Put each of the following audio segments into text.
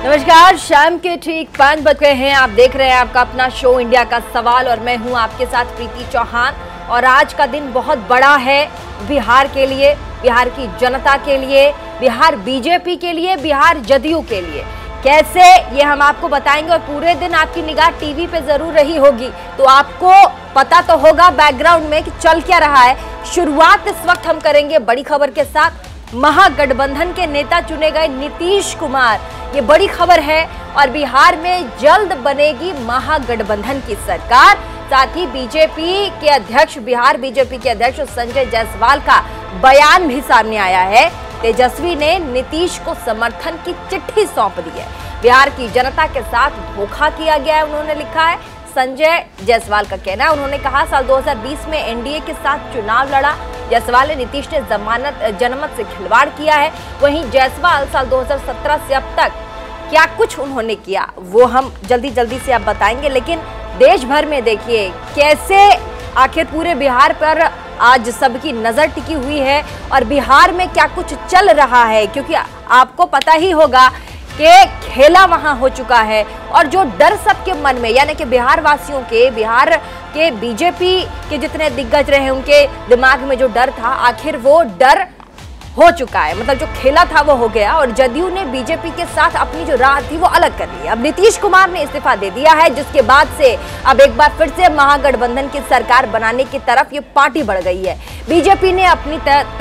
नमस्कार, शाम के ठीक 5 बज गए हैं। आप देख रहे हैं आपका अपना शो इंडिया का सवाल और मैं हूं आपके साथ प्रीति चौहान। और आज का दिन बहुत बड़ा है बिहार के लिए, बिहार की जनता के लिए, बिहार बीजेपी के लिए, बिहार जदयू के लिए। कैसे ये हम आपको बताएंगे और पूरे दिन आपकी निगाह टीवी पे जरूर रही होगी तो आपको पता तो होगा बैकग्राउंड में कि चल क्या रहा है। शुरुआत इस वक्त हम करेंगे बड़ी खबर के साथ। महागठबंधन के नेता चुने गए नीतीश कुमार, ये बड़ी खबर है। और बिहार में जल्द बनेगी महागठबंधन की सरकार। साथ ही बीजेपी के अध्यक्ष, बिहार बीजेपी के अध्यक्ष संजय जायसवाल का बयान भी सामने आया है। तेजस्वी ने नीतीश को समर्थन की चिट्ठी सौंप दी है। बिहार की जनता के साथ धोखा किया गया है, उन्होंने लिखा है। संजय जायसवाल का कहना है, उन्होंने कहा साल 2020 में एनडीए के साथ चुनाव लड़ा। जायसवाल ने नीतीश ने जनमत से खिलवाड़ किया है। वहीं जायसवाल साल 2017 से अब तक क्या कुछ उन्होंने किया वो हम जल्दी से आप बताएंगे। लेकिन देश भर में देखिए कैसे आखिर पूरे बिहार पर आज सबकी नजर टिकी हुई है और बिहार में क्या कुछ चल रहा है, क्योंकि आपको पता ही होगा कि खेला वहां हो चुका है। और जो डर सबके मन में, यानी कि बिहार वासियों के, बिहार के बीजेपी के जितने दिग्गज रहे उनके दिमाग में जो डर था, आखिर वो डर हो चुका है। मतलब जो खेला था वो हो गया और जदयू ने बीजेपी के साथ अपनी जो राह थी वो अलग कर ली। अब नीतीश कुमार ने इस्तीफा दे दिया है, जिसके बाद से अब एक बार फिर से महागठबंधन की सरकार बनाने की तरफ ये पार्टी बढ़ गई है। बीजेपी ने अपनी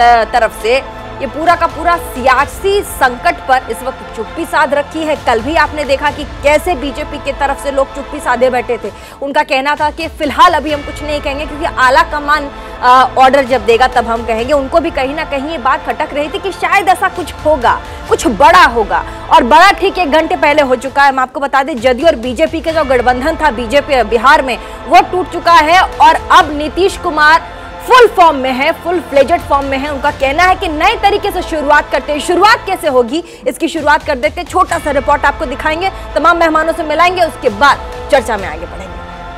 तरफ से ये पूरा का पूरा सियासी संकट पर इस वक्त चुप्पी साध रखी है। कल भी आपने देखा कि कैसे बीजेपी की तरफ से लोग चुप्पी साधे बैठे थे। उनका कहना था कि फिलहाल अभी हम कुछ नहीं कहेंगे, क्योंकि आला कमान ऑर्डर जब देगा तब हम कहेंगे। उनको भी कहीं ना कहीं ये बात खटक रही थी कि शायद ऐसा कुछ होगा, कुछ बड़ा होगा। और बड़ा ठीक 1 घंटे पहले हो चुका है। हम आपको बता दें, जदयू और बीजेपी का जो गठबंधन था बीजेपी बिहार में, वो टूट चुका है। और अब नीतीश कुमार फुल फॉर्म में है, फुल फ्लेजेड फॉर्म में है। उनका कहना है कि नए तरीके से शुरुआत करते हैं। शुरुआत कैसे होगी इसकी शुरुआत कर देते हैं। छोटा सा रिपोर्ट आपको दिखाएंगे, तमाम मेहमानों से मिलाएंगे, उसके बाद चर्चा में आगे बढ़ेंगे।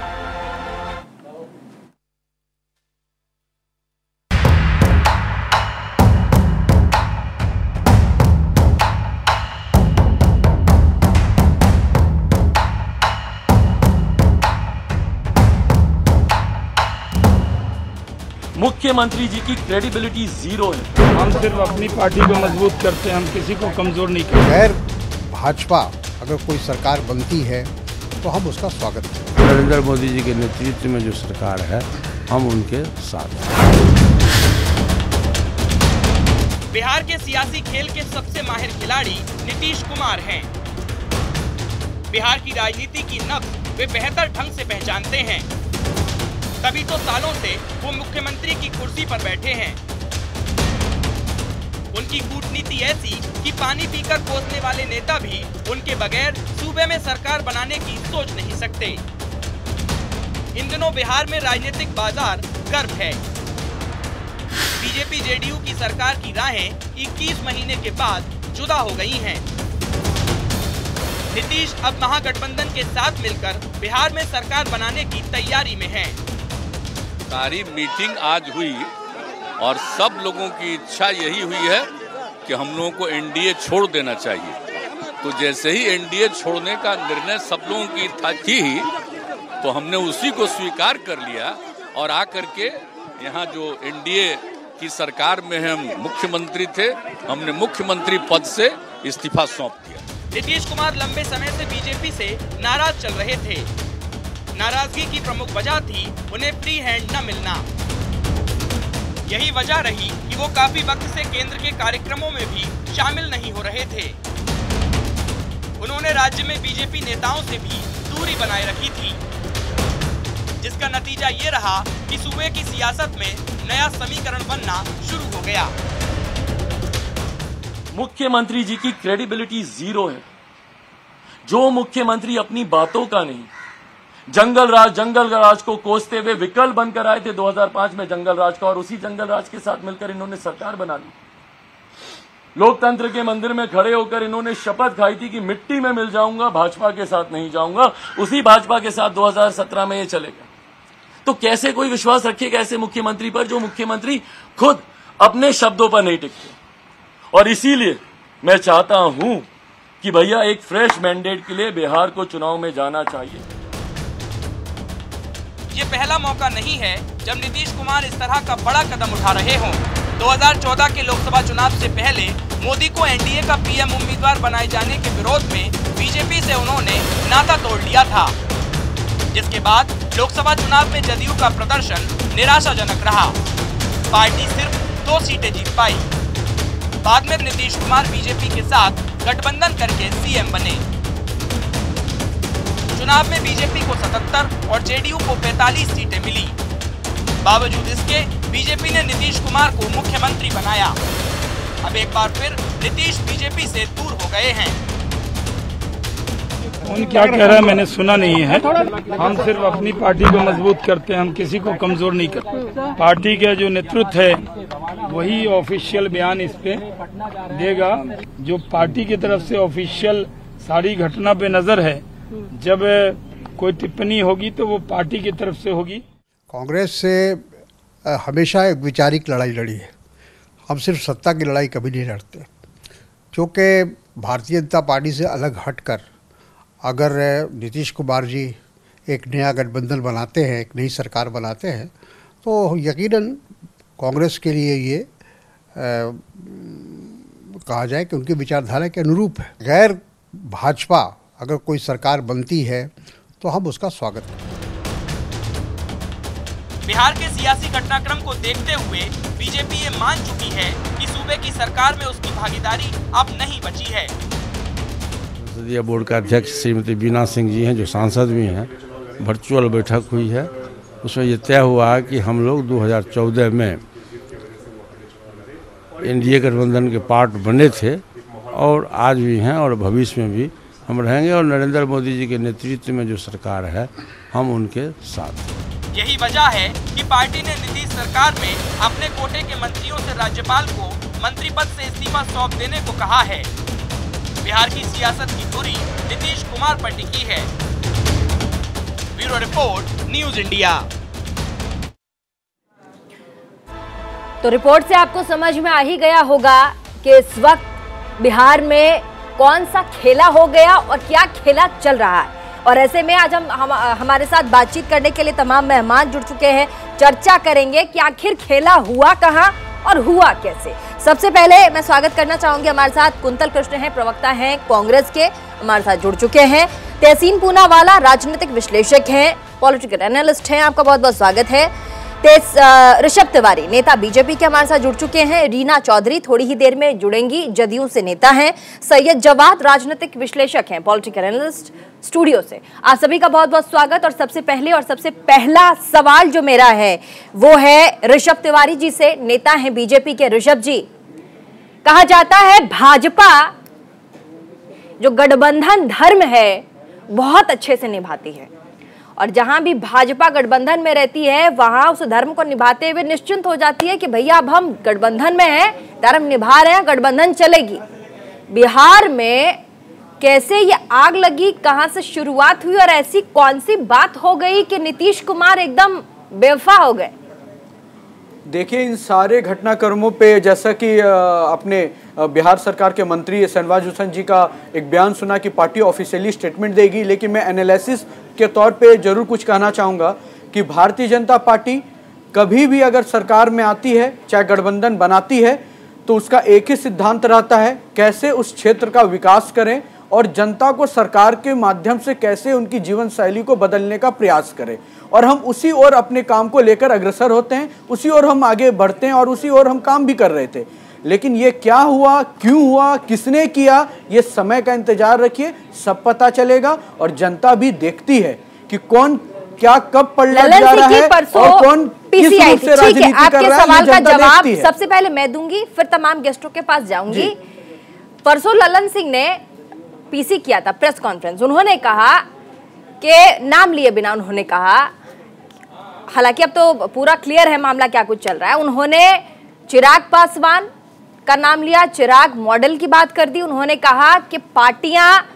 मुख्यमंत्री जी की क्रेडिबिलिटी जीरो है। हम सिर्फ अपनी पार्टी को मजबूत करते हैं, हम किसी को कमजोर नहीं करते। खैर, भाजपा अगर कोई सरकार बनती है तो हम उसका स्वागत करते हैं। नरेंद्र मोदी जी के नेतृत्व में जो सरकार है, हम उनके साथ हैं। बिहार के सियासी खेल के सबसे माहिर खिलाड़ी नीतीश कुमार हैं। बिहार की राजनीति की नब्ज वे बेहतर ढंग से पहचानते हैं, तभी तो सालों से वो मुख्यमंत्री की कुर्सी पर बैठे हैं। उनकी कूटनीति ऐसी कि पानी पीकर कोसने वाले नेता भी उनके बगैर सूबे में सरकार बनाने की सोच नहीं सकते। इन दिनों बिहार में राजनीतिक बाजार गर्म है। बीजेपी जेडीयू की सरकार की राहें 21 महीने के बाद जुदा हो गई हैं। नीतीश अब महागठबंधन के साथ मिलकर बिहार में सरकार बनाने की तैयारी में हैं। सारी मीटिंग आज हुई और सब लोगों की इच्छा यही हुई है कि हम लोगों को एनडीए छोड़ देना चाहिए। तो जैसे ही एनडीए छोड़ने का निर्णय सब लोगों की थी ही, तो हमने उसी को स्वीकार कर लिया और आकर के यहाँ जो एनडीए की सरकार में हम मुख्यमंत्री थे, हमने मुख्यमंत्री पद से इस्तीफा सौंप दिया। नीतीश कुमार लंबे समय से बीजेपी से नाराज चल रहे थे। नाराजगी की प्रमुख वजह थी उन्हें फ्री हैंड न मिलना। यही वजह रही कि वो काफी वक्त से केंद्र के कार्यक्रमों में भी शामिल नहीं हो रहे थे। उन्होंने राज्य में बीजेपी नेताओं से भी दूरी बनाए रखी थी, जिसका नतीजा ये रहा कि सूबे की सियासत में नया समीकरण बनना शुरू हो गया। मुख्यमंत्री जी की क्रेडिबिलिटी जीरो है। जो मुख्यमंत्री अपनी बातों का नहीं, जंगल राज को कोसते हुए विकल्प बनकर आए थे 2005 में जंगल राज का, और उसी जंगल राज के साथ मिलकर इन्होंने सरकार बना ली। लोकतंत्र के मंदिर में खड़े होकर इन्होंने शपथ खाई थी कि मिट्टी में मिल जाऊंगा, भाजपा के साथ नहीं जाऊंगा। उसी भाजपा के साथ 2017 में ये चलेगा। तो कैसे कोई विश्वास रखेगा ऐसे मुख्यमंत्री पर, जो मुख्यमंत्री खुद अपने शब्दों पर नहीं टिकते। और इसीलिए मैं चाहता हूं कि भैया एक फ्रेश मैंडेट के लिए बिहार को चुनाव में जाना चाहिए। ये पहला मौका नहीं है जब नीतीश कुमार इस तरह का बड़ा कदम उठा रहे हों। 2014 के लोकसभा चुनाव से पहले मोदी को एनडीए का पीएम उम्मीदवार बनाए जाने के विरोध में बीजेपी से उन्होंने नाता तोड़ लिया था, जिसके बाद लोकसभा चुनाव में जदयू का प्रदर्शन निराशाजनक रहा। पार्टी सिर्फ 2 सीटें जीत पाई। बाद में नीतीश कुमार बीजेपी के साथ गठबंधन करके सीएम बने। चुनाव में बीजेपी को 77 और जेडीयू को 45 सीटें मिली। बावजूद इसके बीजेपी ने नीतीश कुमार को मुख्यमंत्री बनाया। अब एक बार फिर नीतीश बीजेपी से दूर हो गए हैं। कौन क्या कह रहा है मैंने सुना नहीं है। हम सिर्फ अपनी पार्टी को मजबूत करते हैं, हम किसी को कमजोर नहीं करते। पार्टी का जो नेतृत्व है वही ऑफिशियल बयान इस पे देगा। जो पार्टी की तरफ से ऑफिशियल सारी घटना पे नजर है, जब कोई टिप्पणी होगी तो वो पार्टी की तरफ से होगी। कांग्रेस से हमेशा एक वैचारिक लड़ाई लड़ी है। हम सिर्फ सत्ता की लड़ाई कभी नहीं लड़ते, क्योंकि भारतीय जनता पार्टी से अलग हटकर अगर नीतीश कुमार जी एक नया गठबंधन बनाते हैं, एक नई सरकार बनाते हैं, तो यकीनन कांग्रेस के लिए ये कहा जाए कि उनकी विचारधारा के अनुरूप है। गैर भाजपा अगर कोई सरकार बनती है तो हम उसका स्वागत करें। बिहार के सियासी घटनाक्रम को देखते हुए बीजेपी ये मान चुकी है कि सूबे की सरकार में उसकी भागीदारी अब नहीं बची है। संसदीय बोर्ड का अध्यक्ष श्रीमती बीना सिंह जी हैं, जो सांसद भी हैं। वर्चुअल बैठक हुई है, उसमें ये तय हुआ कि हम लोग 2014 में एनडीए गठबंधन के पार्ट बने थे और आज भी हैं और भविष्य में भी हम रहेंगे, और नरेंद्र मोदी जी के नेतृत्व में जो सरकार है हम उनके साथ। यही वजह है कि पार्टी ने नीतीश सरकार में अपने कोटे के मंत्रियों से राज्यपाल को मंत्री पद से इस्तीफा सौंप देने को कहा है। बिहार की सियासत की धुरी नीतीश कुमार पर टिकी है। Bureau report, news India. तो रिपोर्ट से आपको समझ में आ ही गया होगा कि इस वक्त बिहार में कौन सा खेला हो गया और क्या खेला चल रहा है। और ऐसे में आज हमारे साथ बातचीत करने के लिए तमाम मेहमान जुड़ चुके हैं। चर्चा करेंगे कि आखिर खेला हुआ कहां और हुआ कैसे। सबसे पहले मैं स्वागत करना चाहूंगी, हमारे साथ कुंतल कृष्ण हैं, प्रवक्ता हैं कांग्रेस के, हमारे साथ जुड़ चुके हैं। तहसीन पूनावाला राजनीतिक विश्लेषक हैं, पॉलिटिकल एनालिस्ट हैं, आपका बहुत बहुत स्वागत है। ऋषभ तिवारी नेता बीजेपी के हमारे साथ जुड़ चुके हैं। रीना चौधरी थोड़ी ही देर में जुड़ेंगी, जदयू से नेता हैं। सैयद जवाद राजनीतिक विश्लेषक हैं, पॉलिटिकल एनालिस्ट स्टूडियो से। आप सभी का बहुत बहुत स्वागत। और सबसे पहला सवाल जो मेरा है वो है ऋषभ तिवारी जी से, नेता हैं बीजेपी के। ऋषभ जी, कहा जाता है भाजपा जो गठबंधन धर्म है बहुत अच्छे से निभाती है, और जहां भी भाजपा गठबंधन में रहती है वहां उस धर्म को निभाते हुए निश्चिंत हो जाती है कि भैया अब हम गठबंधन में हैं, धर्म निभा रहे हैं, गठबंधन चलेगी। बिहार में कैसे ये आग लगी, कहां से शुरुआत हुई और ऐसी कौन सी बात हो गई कि नीतीश कुमार एकदम बेवफा हो गए? देखिए, इन सारे घटनाक्रमों पे जैसा कि अपने बिहार सरकार के मंत्री शहनवाज हुसैन जी का एक बयान सुना कि पार्टी ऑफिशियली स्टेटमेंट देगी, लेकिन मैं एनालिसिस के तौर पे जरूर कुछ कहना चाहूँगा कि भारतीय जनता पार्टी कभी भी अगर सरकार में आती है, चाहे गठबंधन बनाती है, तो उसका एक ही सिद्धांत रहता है, कैसे उस क्षेत्र का विकास करें और जनता को सरकार के माध्यम से कैसे उनकी जीवन शैली को बदलने का प्रयास करें। और हम उसी ओर अपने काम को लेकर अग्रसर होते हैं, उसी ओर हम आगे बढ़ते हैं और उसी ओर हम काम भी कर रहे थे। लेकिन ये क्या हुआ, क्यों हुआ, किसने किया, ये समय का इंतजार रखिए, सब पता चलेगा। और जनता भी देखती है कि कौन क्या कब पलट जा रहा है और कौन किस रूप से राजनीति कर रहा है। सवाल का जवाब सबसे पहले मैं दूंगी, फिर तमाम गेस्टों के पास जाऊंगी। परसों ललन सिंह ने पीसी किया था प्रेस कॉन्फ्रेंस, उन्होंने कहा कि नाम लिए बिना उन्होंने कहा, हालांकि अब तो पूरा क्लियर है मामला क्या कुछ चल रहा है, उन्होंने चिराग पासवान का नाम लिया, चिराग मॉडल की बात कर दी। उन्होंने कहा कि पार्टियां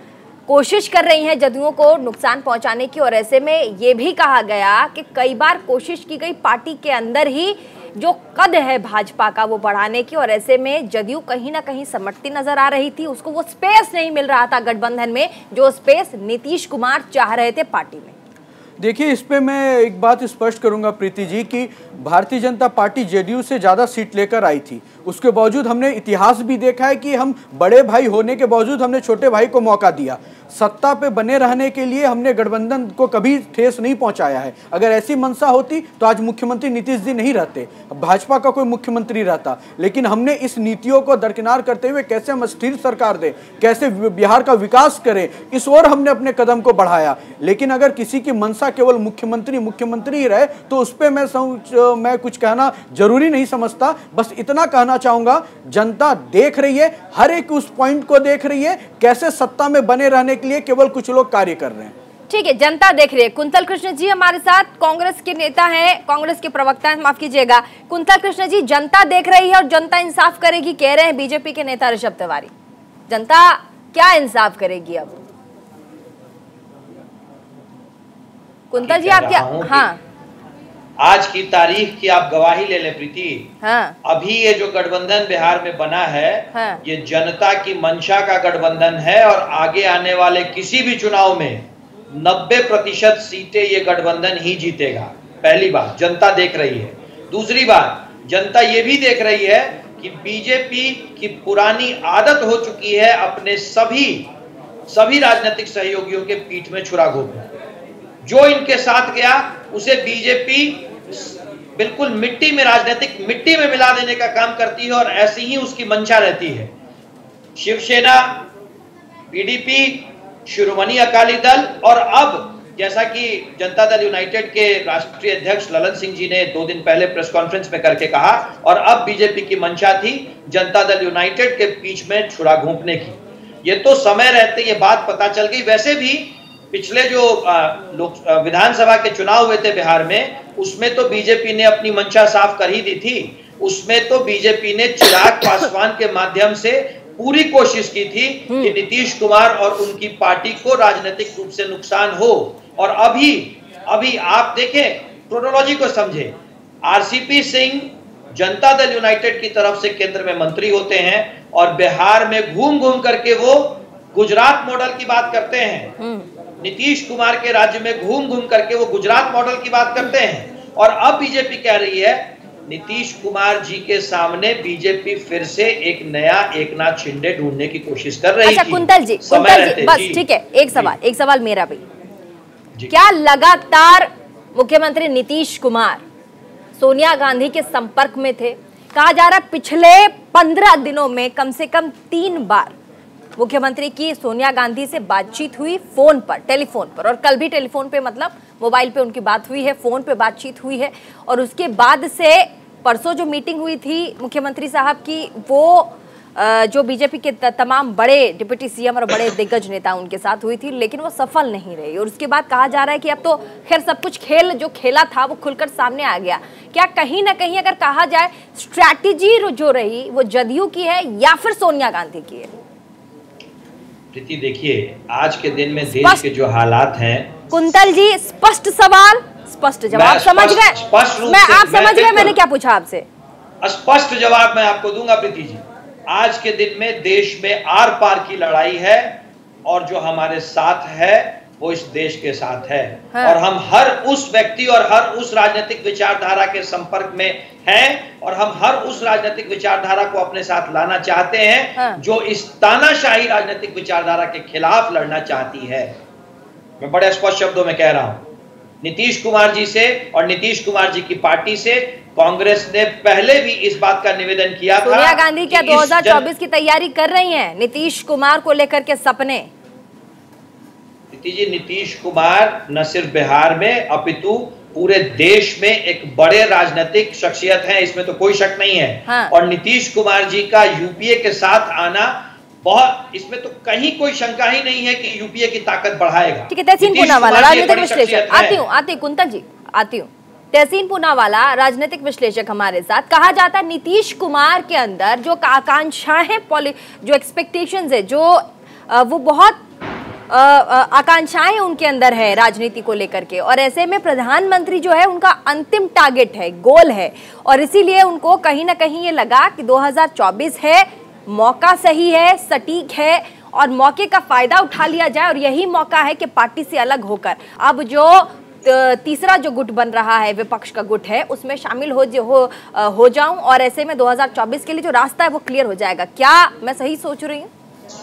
कोशिश कर रही हैं जदयू को नुकसान पहुंचाने की। और ऐसे में ये भी कहा गया कि कई बार कोशिश की गई पार्टी के अंदर ही जो कद है भाजपा का वो बढ़ाने की, और ऐसे में जदयू कहीं ना कहीं समटती नजर आ रही थी। उसको वो स्पेस नहीं मिल रहा था गठबंधन में, जो स्पेस नीतीश कुमार चाह रहे थे पार्टी में। देखिए, इस पे मैं एक बात स्पष्ट करूंगा प्रीति जी कि भारतीय जनता पार्टी जेडीयू से ज़्यादा सीट लेकर आई थी। उसके बावजूद हमने इतिहास भी देखा है कि हम बड़े भाई होने के बावजूद हमने छोटे भाई को मौका दिया। सत्ता पे बने रहने के लिए हमने गठबंधन को कभी ठेस नहीं पहुंचाया है। अगर ऐसी मंशा होती तो आज मुख्यमंत्री नीतीश जी नहीं रहते, भाजपा का कोई मुख्यमंत्री रहता। लेकिन हमने इस नीतियों को दरकिनार करते हुए कैसे हम स्थिर सरकार दें, कैसे बिहार का विकास करें, इस ओर हमने अपने कदम को बढ़ाया। लेकिन अगर किसी की मंशा केवल मुख्यमंत्री ही रहे तो उस पर मैं कुछ कहना जरूरी नहीं समझता। बस इतना कहना चाहूंगा, जनता देख रही है, हर एक उस पॉइंट को देख रही है, कैसे सत्ता में बने रहने के लिए केवल कुछ लोग कार्य कर रहे हैं। ठीक है, जनता देख रही है। कुंतल कृष्ण जी हमारे साथ, कांग्रेस के नेता हैं, कांग्रेस के प्रवक्ता हैं, माफ कीजिएगा। कुंतल कृष्ण जी, जनता देख रही है और जनता इंसाफ करेगी कह रहे हैं बीजेपी के नेता ऋषभ तिवारी। जनता क्या इंसाफ करेगी अब? कुंतल जी आप क्या? हाँ, आज की तारीख की आप गवाही ले लें प्रीति। हाँ, अभी ये जो गठबंधन बिहार में बना है, हाँ, ये जनता की मंशा का गठबंधन है और आगे आने वाले किसी भी चुनाव में 90% सीटें ये गठबंधन ही जीतेगा। पहली बात जनता देख रही है। दूसरी बात, जनता ये भी देख रही है कि बीजेपी की पुरानी आदत हो चुकी है अपने सभी राजनीतिक सहयोगियों के पीठ में छुरा घोंपना। जो इनके साथ गया उसे बीजेपी बिल्कुल राजनीतिक मिट्टी में मिला देने का काम करती है और ऐसी ही उसकी मंशा रहती है। शिवसेना, पीडीपी, शिरोमणि अकाली दल और अब जैसा कि जनता दल यूनाइटेड के राष्ट्रीय अध्यक्ष ललन सिंह जी ने 2 दिन पहले प्रेस कॉन्फ्रेंस में करके कहा, और अब बीजेपी की मंशा थी जनता दल यूनाइटेड के बीच में छुरा घोंपने की। ये तो समय रहते ये बात पता चल गई। वैसे भी पिछले जो विधानसभा के चुनाव हुए थे बिहार में, उसमें तो बीजेपी ने अपनी मंशा साफ कर ही दी थी। उसमें तो बीजेपी ने चिराग पासवान के माध्यम से पूरी कोशिश की थी कि नीतीश कुमार और उनकी पार्टी को राजनीतिक रूप से नुकसान हो। और अभी आप देखें, क्रोनोलॉजी को समझे। आरसीपी सिंह जनता दल यूनाइटेड की तरफ से केंद्र में मंत्री होते हैं और बिहार में घूम घूम करके वो गुजरात मॉडल की बात करते हैं। नीतीश कुमार के राज्य में घूम घूम करके वो गुजरात मॉडल की बात करते हैं। और अब बीजेपी कह रही है, नीतीश कुमार जी के सामने बीजेपी फिर से एक नया एकनाथ शिंदे ढूंढने की कोशिश कर रही है। अच्छा कुंतल जी, बस ठीक है, एक सवाल मेरा भी। क्या लगातार मुख्यमंत्री नीतीश कुमार सोनिया गांधी के संपर्क में थे? कहा जा रहा है पिछले 15 दिनों में कम से कम 3 बार मुख्यमंत्री की सोनिया गांधी से बातचीत हुई, फोन पर, टेलीफोन पर, और कल भी टेलीफोन पे मतलब मोबाइल पे उनकी बात हुई है, फोन पे बातचीत हुई है। और उसके बाद से परसों जो मीटिंग हुई थी मुख्यमंत्री साहब की, वो जो बीजेपी के तमाम बड़े डिप्टी सीएम और बड़े दिग्गज नेता उनके साथ हुई थी, लेकिन वो सफल नहीं रही। और उसके बाद कहा जा रहा है कि अब तो खैर सब कुछ खेल जो खेला था वो खुलकर सामने आ गया। क्या कहीं ना कहीं अगर कहा जाए स्ट्रैटेजी जो रही वो जदयू की है या फिर सोनिया गांधी की है? प्रीति देखिए, आज के दिन में देश के जो हालात हैं, कुंतल जी स्पष्ट सवाल स्पष्ट जवाब समझ गए? आप समझ गए मैंने क्या पूछा आपसे? स्पष्ट जवाब मैं आपको दूंगा प्रीति जी। आज के दिन में देश में आर पार की लड़ाई है और जो हमारे साथ है वो इस देश के साथ है। हाँ। और हम हर उस व्यक्ति और हर उस राजनीतिक विचारधारा के संपर्क में हैं और हम हर उस राजनीतिक विचारधारा को अपने साथ लाना चाहते हैं। हाँ। जो इस तानाशाही राजनीतिक विचारधारा के खिलाफ लड़ना चाहती है। मैं बड़े स्पष्ट शब्दों में कह रहा हूं, नीतीश कुमार जी से और नीतीश कुमार जी की पार्टी से कांग्रेस ने पहले भी इस बात का निवेदन किया था। सोनिया गांधी क्या 2024 की तैयारी कर रही हैं नीतीश कुमार को लेकर के सपने? जी, नीतीश कुमार न सिर्फ बिहार में अपितु पूरे देश में एक बड़े राजनीतिक शख्सियत हैं, इसमें तो कोई शक नहीं है। हाँ। और नीतीश कुमार जी का यूपीए के साथ आना बहुत, इसमें तो कहीं कोई शंका ही नहीं है कि यूपीए की ताकत बढ़ाएगा। ठीक है, तहसीन पूनावाला राजनीतिक विश्लेषक, आती हूँ कुंतल जी, आती हूँ। तहसीन पूनावाला राजनीतिक विश्लेषक हमारे साथ। कहा जाता है नीतीश कुमार के अंदर जो आकांक्षाएं, जो एक्सपेक्टेशंस है, जो वो बहुत आकांक्षाएं उनके अंदर है राजनीति को लेकर के, और ऐसे में प्रधानमंत्री जो है उनका अंतिम टारगेट है, गोल है, और इसीलिए उनको कहीं ना कहीं ये लगा कि 2024 है, मौका सही है, सटीक है, और मौके का फायदा उठा लिया जाए, और यही मौका है कि पार्टी से अलग होकर अब जो तीसरा जो गुट बन रहा है, विपक्ष का गुट है, उसमें शामिल हो जाऊं, और ऐसे में 2024 के लिए जो रास्ता है वो क्लियर हो जाएगा। क्या मैं सही सोच रही हूँ?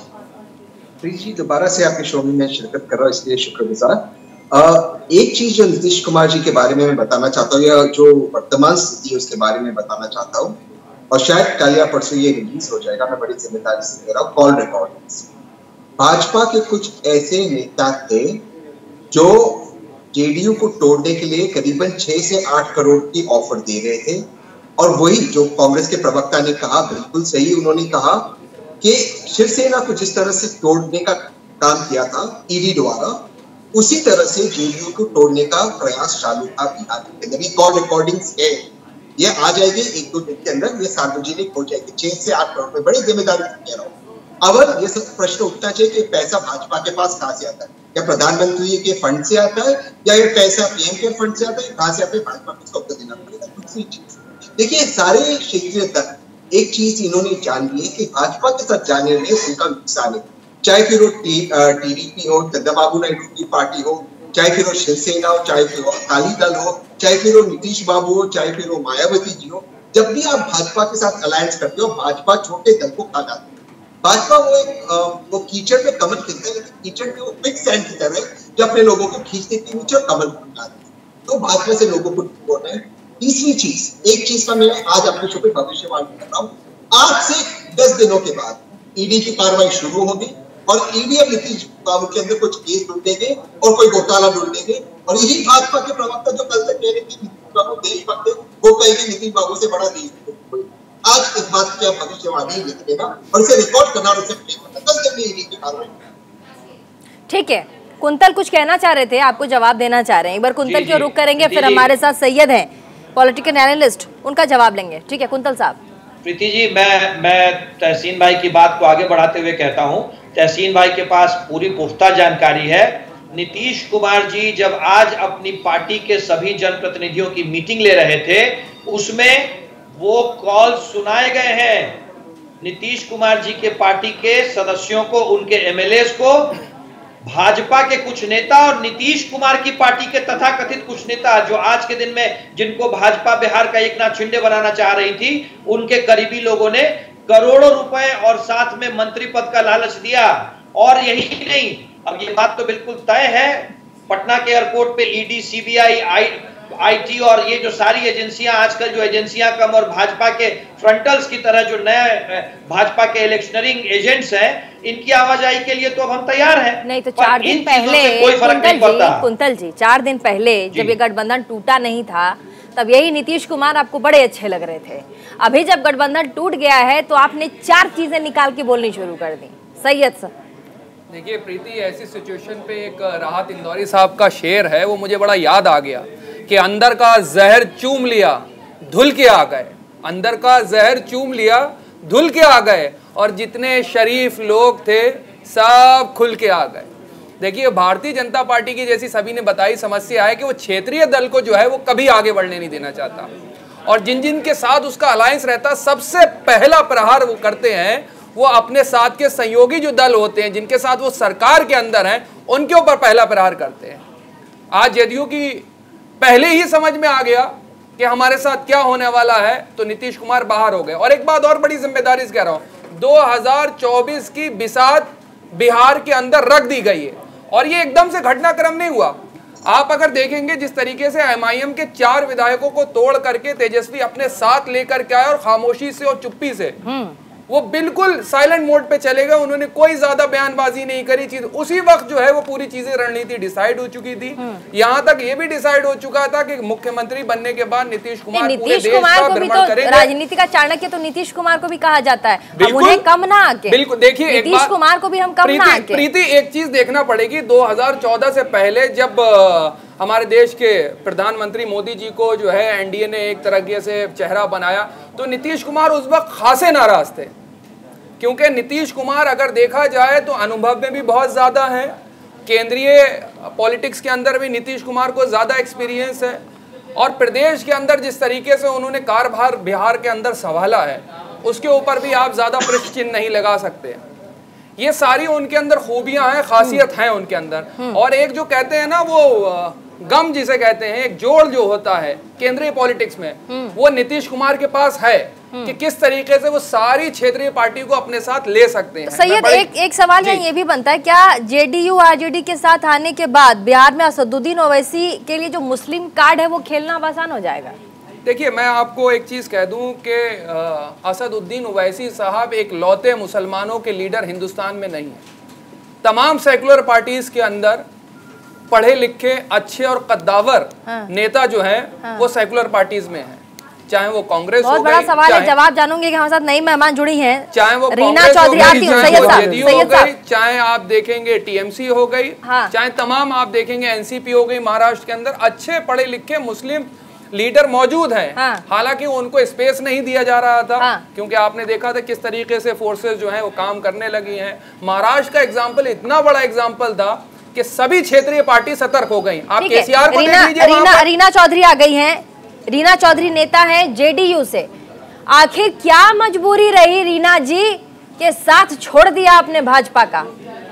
प्रीति जी, दोबारा से आपके शो में मैं शिरकत कर रहा हूँ, इसलिए शुक्रगुजार। एक चीज जो नीतीश कुमार जी के बारे में मैं बताना चाहता हूँ, या जो वर्तमान स्थिति है उसके बारे में बताना चाहता हूँ, और शायद कल या परसों ये रिलीज हो जाएगा, मैं बड़ी जिम्मेदारी से कह रहा हूँ, कॉल रिकॉर्डिंग्स। भाजपा के कुछ ऐसे नेता थे जो जेडीयू को तोड़ने के लिए करीबन 6 से 8 करोड़ की ऑफर दे रहे थे, और वही जो कांग्रेस के प्रवक्ता ने कहा, बिल्कुल सही, उन्होंने कहा कि शिवसेना को जिस तरह से तोड़ने का काम किया था ईडी द्वारा, उसी तरह से जेडीयू को तोड़ने का प्रयास चालू था बिहार के अंदर। कॉल रिकॉर्डिंग्स है, ये आ जाएगी 1-2 दिन के अंदर, ये सार्वजनिक हो जाएगी। 6 से 8 करोड़ में बड़ी जिम्मेदारी से कह रहा हूँ। अब ये सब प्रश्न उठना चाहिए कि पैसा भाजपा के पास कहां से आता है? क्या प्रधानमंत्री के फंड से आता है, या ये पैसा पीएम के फंड से आता है? कहां से आता है? भाजपा को इसका उत्तर देना पड़ेगा। दूसरी चीज देखिए, सारे क्षेत्रीय तक एक चीज इन्होंने जान ली है कि भाजपा के साथ जाने में उनका नुकसान है, चाहे फिर वो टीडीपी हो, चंद्रबाबू नायडू की पार्टी हो, चाहे फिर वो शिवसेना हो, चाहे फिर वो अकाली दल हो, चाहे फिर वो नीतीश बाबू हो, चाहे फिर वो मायावती जी हो। जब भी आप भाजपा के साथ अलायंस करते हो, भाजपा छोटे दल को खा जाती है। भाजपा वो कीचड़ में कमल खिलता है, लेकिन कीचड़ में वो क्विक सैंड की तरह जो अपने लोगों को खींच देती नीचे और कमल फूट जाती है। तो भाजपा से लोगों को बोलना है। तीसरी चीज, एक चीज का मैं आज अपने शो पे भविष्यवाणी कर रहा हूँ, आज से 10 दिनों के बाद ईडी की कार्रवाई शुरू होगी, और ईडी अब नीतीश बाबू के अंदर कुछ केस ढूंढेंगे और कोई घोटाला ढूंढेंगे, और यही भाजपा के प्रवक्ता जो कल तक कह रहे थे नीतीश बाबू देशभक्त है, वो कहेंगे नीतीश बाबू से बड़ा देशभक्त। आज इस बात की भविष्यवाणी लिख देगा और इसे रिकॉर्ड करना, और इसे प्ले करना 10 दिन में ईडी की कार्रवाई। ठीक है, कुंतल कुछ कहना चाह रहे थे, आपको जवाब देना चाह रहे हैं। एक बार कुंतल की ओर रुख करेंगे, फिर हमारे साथ सैयद हैं, पॉलिटिकल एनालिस्ट, उनका जवाब लेंगे। ठीक है कुंतल साहब। प्रीति जी, मैं तहसीन भाई की बात को आगे बढ़ाते हुए कहता हूं, तहसीन भाई के पास पूरी पुख्ता जानकारी है। नीतीश कुमार जी जब आज अपनी पार्टी के सभी जनप्रतिनिधियों की मीटिंग ले रहे थे, उसमें वो कॉल सुनाए गए हैं नीतीश कुमार जी के पार्टी के सदस्यों को, उनके एमएलएस को। भाजपा के कुछ नेता और नीतीश कुमार की पार्टी के तथाकथित कुछ नेता जो आज के दिन में जिनको भाजपा बिहार का एकनाथ शिंदे बनाना चाह रही थी, उनके करीबी लोगों ने करोड़ों रुपए और साथ में मंत्री पद का लालच दिया। और यही नहीं, अब ये बात तो बिल्कुल तय है, पटना के एयरपोर्ट पे ईडी, सीबीआई, आईटी और ये जो सारी एजेंसियां, आजकल जो एजेंसियां कम और भाजपा के फ्रंटल्स की तरह जो नए भाजपा के इलेक्शनरिंग एजेंट्स हैं, इनकी आवाजाही के लिए तो अब हम तैयार हैं। नहीं तो 4 दिन पहले कुंतल जी 4 दिन पहले जब ये गठबंधन टूटा नहीं था, तब यही नीतीश कुमार आपको बड़े अच्छे लग रहे थे। अभी जब गठबंधन टूट गया है तो आपने 4 चीजें निकाल के बोलनी शुरू कर दी। सैयद सर। देखिए प्रीति, ऐसी सिचुएशन पे एक राहत इंदौरी साहब का शेर है, वो मुझे बड़ा याद आ गया कि अंदर का जहर चूम लिया धुल के आ गए, अंदर का जहर चूम लिया धुल के आ गए, और जितने शरीफ लोग थे सब खुल के आ गए। देखिए, भारतीय जनता पार्टी की जैसी सभी ने बताई समस्या है कि वो क्षेत्रीय दल को जो है वो कभी आगे बढ़ने नहीं देना चाहता, और जिन जिन के साथ उसका अलायंस रहता, सबसे पहला प्रहार वो करते हैं वो अपने साथ के सहयोगी जो दल होते हैं, जिनके साथ वो सरकार के अंदर हैं, उनके ऊपर पहला प्रहार करते हैं। आज जदयू की पहले ही समझ में आ गया कि हमारे साथ क्या होने वाला है, तो नीतीश कुमार बाहर हो गए। और एक बात और बड़ी जिम्मेदारी से कह रहा हूं, 2024 की बिसात बिहार के अंदर रख दी गई है, और ये एकदम से घटनाक्रम नहीं हुआ। आप अगर देखेंगे जिस तरीके से एमआईएम के 4 विधायकों को तोड़ करके तेजस्वी अपने साथ लेकर के आए, और खामोशी से और चुप्पी से वो बिल्कुल साइलेंट मोड पे चले गए, उन्होंने कोई ज्यादा बयानबाजी नहीं करी। चीज उसी वक्त जो है वो पूरी चीजें रणनीति डिसाइड हो चुकी थी। यहां तक ये भी डिसाइड हो चुका था कि मुख्यमंत्री बनने के बाद नीतीश कुमार पूरे देश का भ्रमण करेंगे। राजनीति का चाणक्य तो नीतीश कुमार को भी कहा जाता है, हम उन्हें कम ना आके। बिल्कुल, देखिए नीतीश कुमार को भी हम कम ना आके। प्रीति, एक चीज देखना पड़ेगी, 2014 से पहले जब हमारे देश के प्रधानमंत्री मोदी जी को जो है एनडीए ने एक तरह से चेहरा बनाया, तो नीतीश कुमार उस वक्त खासे नाराज थे, क्योंकि नीतीश कुमार अगर देखा जाए तो अनुभव में भी बहुत ज्यादा है, केंद्रीय पॉलिटिक्स के अंदर भी नीतीश कुमार को ज़्यादा एक्सपीरियंस है और प्रदेश के अंदर जिस तरीके से उन्होंने कार्यभार बिहार के अंदर संभाला है उसके ऊपर भी आप ज़्यादा प्रश्न चिन्ह नहीं लगा सकते। ये सारी उनके अंदर खूबियां हैं, खासियत हैं उनके अंदर। और एक जो कहते हैं ना वो गम जिसे कहते हैं, एक जोड़ जो होता है केंद्रीय पॉलिटिक्स में, वो नीतीश कुमार के पास है कि किस तरीके से वो सारी क्षेत्रीय पार्टी को अपने साथ ले सकते हैं। सैयद एक सवाल ये भी बनता है, क्या जेडीयू आरजेडी के साथ आने के बाद बिहार में असदुद्दीन ओवैसी के लिए जो मुस्लिम कार्ड है वो खेलना आसान हो जाएगा? देखिए, मैं आपको एक चीज़ कह दूं कि असदुद्दीन ओवैसी साहब एक लौते मुसलमानों के लीडर हिंदुस्तान में नहीं है। तमाम सेकुलर पार्टीज के अंदर पढ़े लिखे अच्छे और कद्दावर नेता जो हैं वो सेकुलर पार्टीज में हैं, चाहे वो कांग्रेस बहुत बड़ा सवाल है, जवाब जानूंगे कि हमारे साथ नई मेहमान जुड़ी हैं, चाहे वो रीना चौधरी आती हो, सैयद साहब, चाहे आप देखेंगे टीएमसी हो गई, चाहे तमाम आप देखेंगे एनसीपी हो गई, महाराष्ट्र के अंदर अच्छे पढ़े लिखे मुस्लिम लीडर मौजूद हैं। हालांकि उनको स्पेस नहीं दिया जा रहा था क्योंकि आपने देखा था किस तरीके से फोर्सेस जो हैं वो काम करने लगी हैं। महाराष्ट्र का एग्जाम्पल इतना बड़ा एग्जाम्पल था कि सभी क्षेत्रीय पार्टी सतर्क हो गई। आप केसीआर को देख लीजिए, रीना चौधरी आ गई हैं। रीना चौधरी नेता हैं जेडीयू से। आखिर क्या मजबूरी रही रीना जी के साथ छोड़ दिया आपने भाजपा का?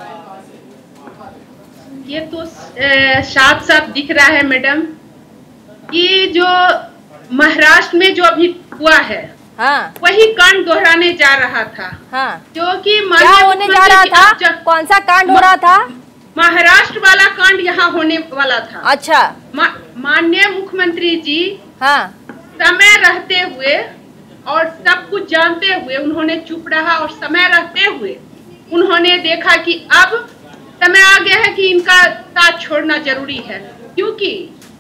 ये तो साफ साफ दिख रहा है मैडम कि जो महाराष्ट्र में जो अभी हुआ है वही कांड दोहराने जा रहा था। जो कि क्या होने जा रहा था? कौन सा कांड हो रहा था? महाराष्ट्र वाला कांड यहाँ होने वाला था। अच्छा। माननीय मुख्यमंत्री जी समय रहते हुए और सब कुछ जानते हुए उन्होंने चुप रहा और समय रहते हुए उन्होंने देखा कि अब समय आ गया है कि इनका साथ छोड़ना जरूरी है, क्योंकि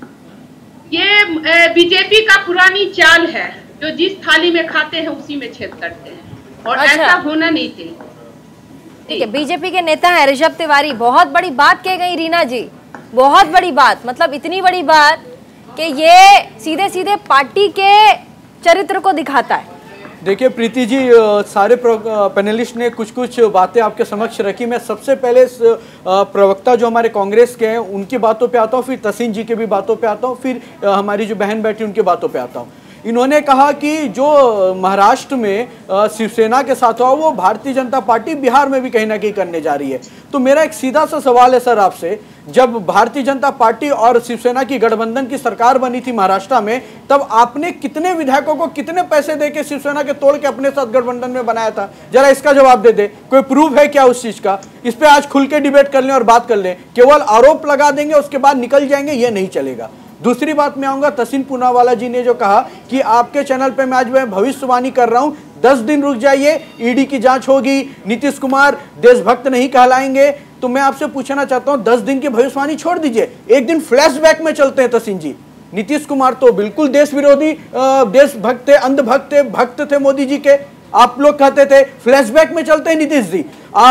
ये बीजेपी का पुरानी चाल है, जो जिस थाली में खाते हैं उसी में छेद करते हैं और ऐसा होना नहीं चाहिए। ठीक है, बीजेपी के नेता हैं ऋषभ तिवारी। बहुत बड़ी बात कह गई रीना जी, बहुत बड़ी बात, मतलब इतनी बड़ी बात कि ये सीधे सीधे पार्टी के चरित्र को दिखाता है। देखिए प्रीति जी, सारे पैनलिस्ट ने कुछ कुछ बातें आपके समक्ष रखी। मैं सबसे पहले प्रवक्ता जो हमारे कांग्रेस के हैं उनकी बातों पे आता हूँ, फिर तहसीन जी के भी बातों पे आता हूँ, फिर हमारी जो बहन बैठी उनकी बातों पे आता हूँ। इन्होंने कहा कि जो महाराष्ट्र में शिवसेना के साथ हुआ वो भारतीय जनता पार्टी बिहार में भी कहीं ना कहीं करने जा रही है। तो मेरा एक सीधा सा सवाल है सर आपसे, जब भारतीय जनता पार्टी और शिवसेना की गठबंधन की सरकार बनी थी महाराष्ट्र में, तब आपने कितने विधायकों को कितने पैसे देके शिवसेना के तोड़ के अपने साथ गठबंधन में बनाया था? जरा इसका जवाब दे दे। कोई प्रूफ है क्या उस चीज का? इस पे आज खुल के डिबेट कर लें और बात कर लें। केवल आरोप लगा देंगे उसके बाद निकल जाएंगे, ये नहीं चलेगा। दूसरी बात में आऊंगा, तहसीन पूनावाला जी ने जो कहा कि आपके चैनल पे मैं आज भविष्यवाणी कर रहा हूं, 10 दिन रुक जाइए, ईडी की जांच होगी, नीतीश कुमार देशभक्त नहीं कहलाएंगे। तो मैं आपसे पूछना चाहता हूं, 10 दिन की भविष्यवाणी छोड़ दीजिए, एक दिन फ्लैशबैक में चलते हैं। तहसीन जी, नीतीश कुमार तो बिल्कुल देश विरोधी, देशभक्त थे, अंधभक्त थे, भक्त थे मोदी जी के। आप लोग कहते थे फ्लैशबैक में चलते हैं नीतीश जी,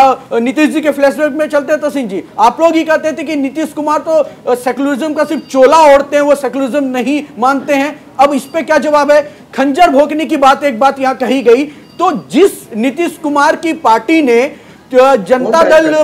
नीतीश जी के फ्लैशबैक में चलते हैं तहसीन जी। आप लोग ही कहते थे कि नीतीश कुमार तो सेकुलरिज्म का सिर्फ चोला ओढ़ते हैं, वो सेकुलरिज्म नहीं मानते हैं। अब इस पे क्या जवाब है? खंजर भोंकने की बात एक बात यहाँ कही गई, तो जिस नीतीश कुमार की पार्टी ने जनता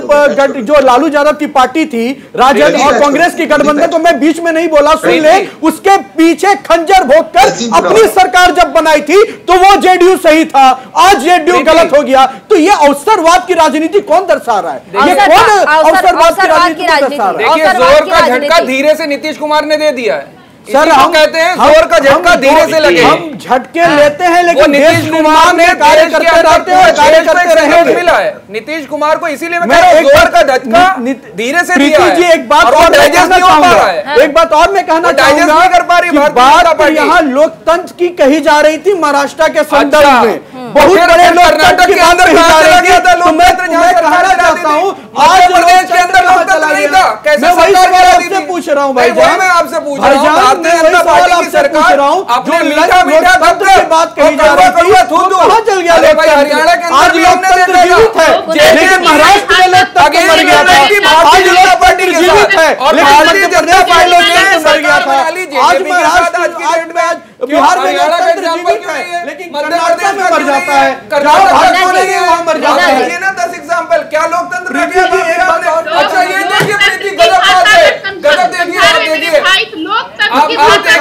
दल जो लालू यादव की पार्टी थी, राजद और कांग्रेस की गठबंधन, तो मैं बीच में नहीं बोला, सुन ले, उसके पीछे खंजर भोंककर अपनी सरकार जब बनाई थी तो वो जेडीयू सही था, आज जेडीयू गलत हो गया। तो ये अवसरवाद की राजनीति कौन दर्शा रहा है? ये कौन अवसरवाद की राजनीति दर्शा रहा है? देखिए, जोर का झटका धीरे से नीतीश कुमार ने दे दिया है सर। हम कहते हैं जोर का झटका धीरे से लगे, हम झटके लेते हैं, लेकिन नीतीश कुमार ने कार्य करते रहते हैं, कार्य करते रहेंगे। मिला है नीतीश कुमार को, इसीलिए मैं जोर का झटका धीरे से दिया है। जी एक बात और कहना चाहूंगा, एक बात और मैं कहना चाहूंगा, बात यहाँ लोकतंत्र की कही जा रही थी महाराष्ट्र के संदर्भ में, बहुत बड़े लोकतंत्र की बात कही जा रही थी। तो मैं कहना चाहता हूँ, आज प्रदेश के अंदर लोकतंत्र नहीं था, कैसे वही सवाल आपसे पूछ रहा हूँ भाई, मैं आपसे पूछ रहा हूँ, सरकार अपने मीठा मीठा तत्व की बात कही जा रही थी, कहाँ चल गया हरियाणा के अंदर? आज लोकतंत्र जीवित है, लेकिन महाराष्ट्र में लोकतंत्र मर गया था। आज लोकतंत्र जीवित है, लेकिन मध्य प्रदेश में मर गया था। आज महाराष्ट्र, आज बिहार में लोकतंत्र जीवित है, लेकिन कर्नाटक में मर जाता है, कर्नाटक में वहाँ मर जाता है। 10 एग्जाम्पल क्या लोकतंत्र? अच्छा ये देखिए निर्धारित लोग तभी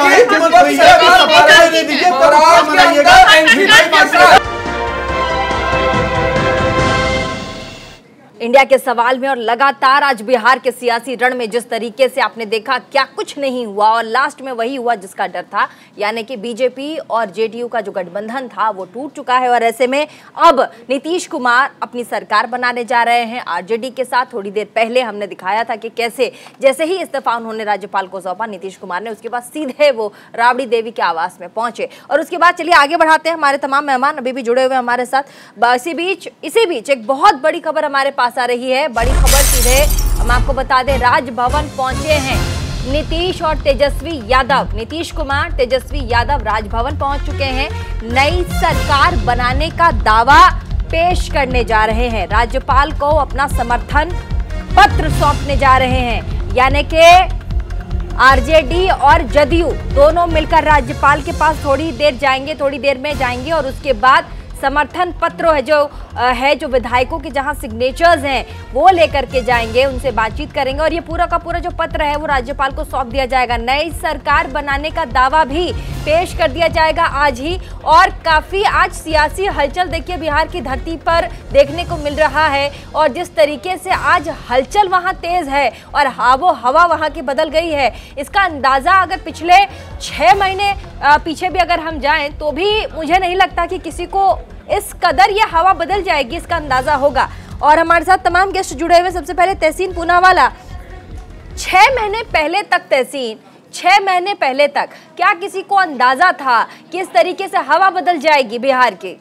इंडिया के सवाल में और लगातार आज बिहार के सियासी रण में जिस तरीके से आपने देखा क्या कुछ नहीं हुआ और लास्ट में वही हुआ जिसका डर था, यानी कि बीजेपी और जेडीयू का जो गठबंधन था वो टूट चुका है। और ऐसे में अब नीतीश कुमार अपनी सरकार बनाने जा रहे हैं आरजेडी के साथ। थोड़ी देर पहले हमने दिखाया था कि कैसे जैसे ही इस्तीफा उन्होंने राज्यपाल को सौंपा नीतीश कुमार ने, उसके बाद सीधे वो राबड़ी देवी के आवास में पहुंचे। और उसके बाद चलिए आगे बढ़ाते हैं, हमारे तमाम मेहमान अभी भी जुड़े हुए हमारे साथ। इसी बीच एक बहुत बड़ी खबर हमारे पास आ रही है। बड़ी खबर सीधे हम आपको बता दें, राजभवन पहुंचे हैं नीतीश और तेजस्वी यादव। नीतीश कुमार, तेजस्वी यादव राजभवन पहुंच चुके हैं। नई सरकार बनाने का दावा पेश करने जा रहे हैं। राज्यपाल को अपना समर्थन पत्र सौंपने जा रहे हैं, यानी कि आरजेडी और जदयू दोनों मिलकर राज्यपाल के पास थोड़ी देर में जाएंगे और उसके बाद समर्थन पत्र है जो विधायकों के जहां सिग्नेचर्स हैं वो लेकर के जाएंगे, उनसे बातचीत करेंगे और ये पूरा का पूरा जो पत्र है वो राज्यपाल को सौंप दिया जाएगा। नई सरकार बनाने का दावा भी पेश कर दिया जाएगा आज ही। और काफी आज सियासी हलचल देखिए बिहार की धरती पर देखने को मिल रहा है और जिस तरीके से आज हलचल वहां तेज है और हवा वहां की बदल गई है, इसका अंदाजा अगर पिछले 6 महीने पीछे भी अगर हम जाएं तो भी मुझे नहीं लगता कि किसी को इस कदर ये हवा बदल जाएगी, इसका अंदाजा होगा। और हमारे साथ तमाम गेस्ट जुड़े हुए, सबसे पहले तहसीन पूनावाला। 6 महीने पहले तक तहसीन 6 महीने पहले तक क्या किसी को अंदाजा था कि इस तरीके से हवा बदल जाएगी बिहार की?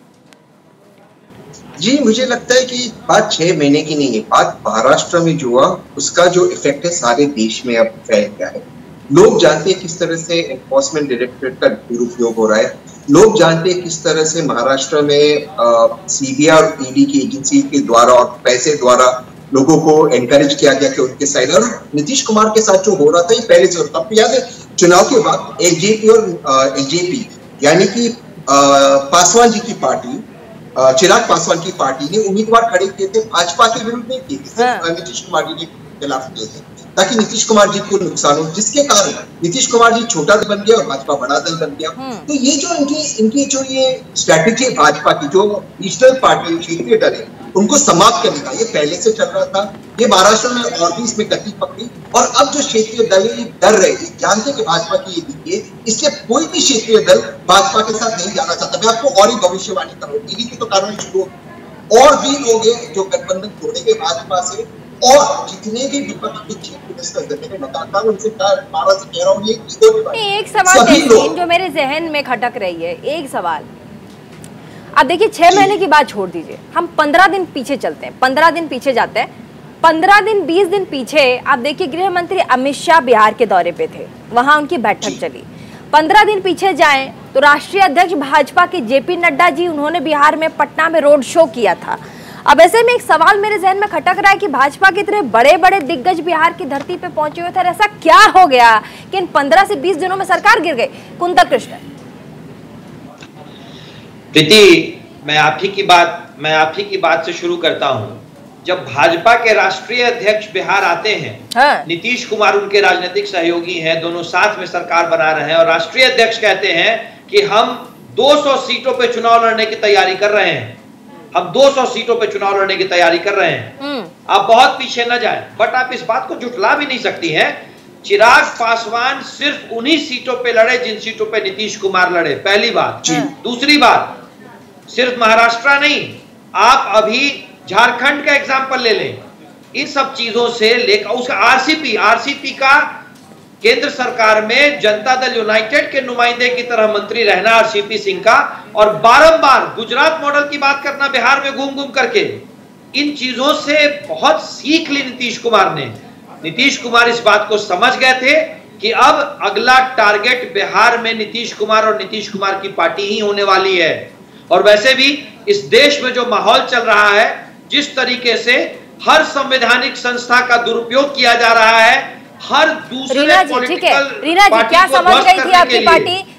जी मुझे लगता है कि बात 6 महीने की नहीं है, बात महाराष्ट्र में जो हुआ उसका जो इफेक्ट है सारे देश में अब फैल गया है। लोग जानते हैं किस तरह से एनफोर्समेंट डायरेक्टरेट का दुरुपयोग हो रहा है। लोग जानते हैं किस तरह से महाराष्ट्र में सीबीआई और ईडी की एजेंसी के द्वारा और पैसे द्वारा लोगों को एनकरेज किया गया कि उनके साइड। और नीतीश कुमार के साथ जो हो रहा था ये पहले से होता, आपको याद है चुनाव के बाद एलजेपी और एलजेपी यानी कि पासवान जी की पार्टी, चिराग पासवान की पार्टी ने उम्मीदवार खड़े किए थे, भाजपा के विरुद्ध नहीं किए थे, नीतीश कुमार जी ने खिलाफ किए थे ताकि नीतीश कुमार जी को नुकसान हो, जिसके कारण नीतीश कुमार जी छोटा दल बन गया और भाजपा बड़ा दल बन गया। तो ये जो इनकी जो ये स्ट्रैटेजी है भाजपा की, जो रीजनल पार्टी क्षेत्रीय दल है उनको समाप्त करने का, ये पहले से चल रहा था। ये महाराष्ट्र में और भी इसमें गति पकड़ी और अब जो क्षेत्रीय दल है डर रहे, जानते कि भाजपा की ये नीति है, इसलिए कोई भी क्षेत्रीय दल भाजपा के साथ नहीं जाना चाहता। मैं आपको और ही भविष्यवाणी करूँ, ईडी की तो कार्रवाई शुरू हो, और भी लोग हैं जो गठबंधन तोड़ेंगे भाजपा से, और जितने भी विपक्ष के चीफ मिनिस्टर मैं बताता हूँ उनसे बारह से कह रहा हूँ, एक सवाल जो मेरे जहन में खटक रही है, एक सवाल। अब देखिए 6 महीने की बात छोड़ दीजिए, हम 15 दिन पीछे चलते हैं, 15 दिन पीछे जाते हैं, 15 दिन 20 दिन पीछे आप देखिए गृह मंत्री अमित शाह बिहार के दौरे पे थे, वहां उनकी बैठक चली। 15 दिन पीछे जाएं तो राष्ट्रीय अध्यक्ष भाजपा के जेपी नड्डा जी, उन्होंने बिहार में पटना में रोड शो किया था। अब ऐसे में एक सवाल मेरे जहन में खटक रहा है कि भाजपा के इतने बड़े बड़े दिग्गज बिहार की धरती पे पहुंचे हुए थे, ऐसा क्या हो गया कि इन 15 से 20 दिनों में सरकार गिर गई? कुंता कृष्ण। प्रीति, मैं आप ही की बात से शुरू करता हूं। जब भाजपा के राष्ट्रीय अध्यक्ष बिहार आते हैं, नीतीश कुमार उनके राजनीतिक सहयोगी हैं, दोनों साथ में सरकार बना रहे हैं, और राष्ट्रीय अध्यक्ष कहते हैं कि हम 200 सीटों पे चुनाव लड़ने की तैयारी कर रहे हैं, हम 200 सीटों पे चुनाव लड़ने की तैयारी कर रहे हैं। आप बहुत पीछे न जाएं, बट आप इस बात को झुठला भी नहीं सकती हैं। चिराग पासवान सिर्फ उन्हीं सीटों पे लड़े जिन सीटों पे नीतीश कुमार लड़े, पहली बात। दूसरी बात, सिर्फ महाराष्ट्र नहीं, आप अभी झारखंड का एग्जाम्पल ले लें। इन सब चीजों से लेकर उसका आरसीपी का केंद्र सरकार में जनता दल यूनाइटेड के नुमाइंदे की तरह मंत्री रहना आरसीपी सिंह का, और बारंबार गुजरात मॉडल की बात करना बिहार में घूम घूम करके, इन चीजों से बहुत सीख ली नीतीश कुमार ने। नीतीश कुमार इस बात को समझ गए थे कि अब अगला टारगेट बिहार में नीतीश कुमार और नीतीश कुमार की पार्टी ही होने वाली है। और वैसे भी इस देश में जो माहौल चल रहा है, जिस तरीके से हर संवैधानिक संस्था का दुरुपयोग किया जा रहा है, हर दूसरे रीना जी, क्या समझ गई थी आपकी पार्टी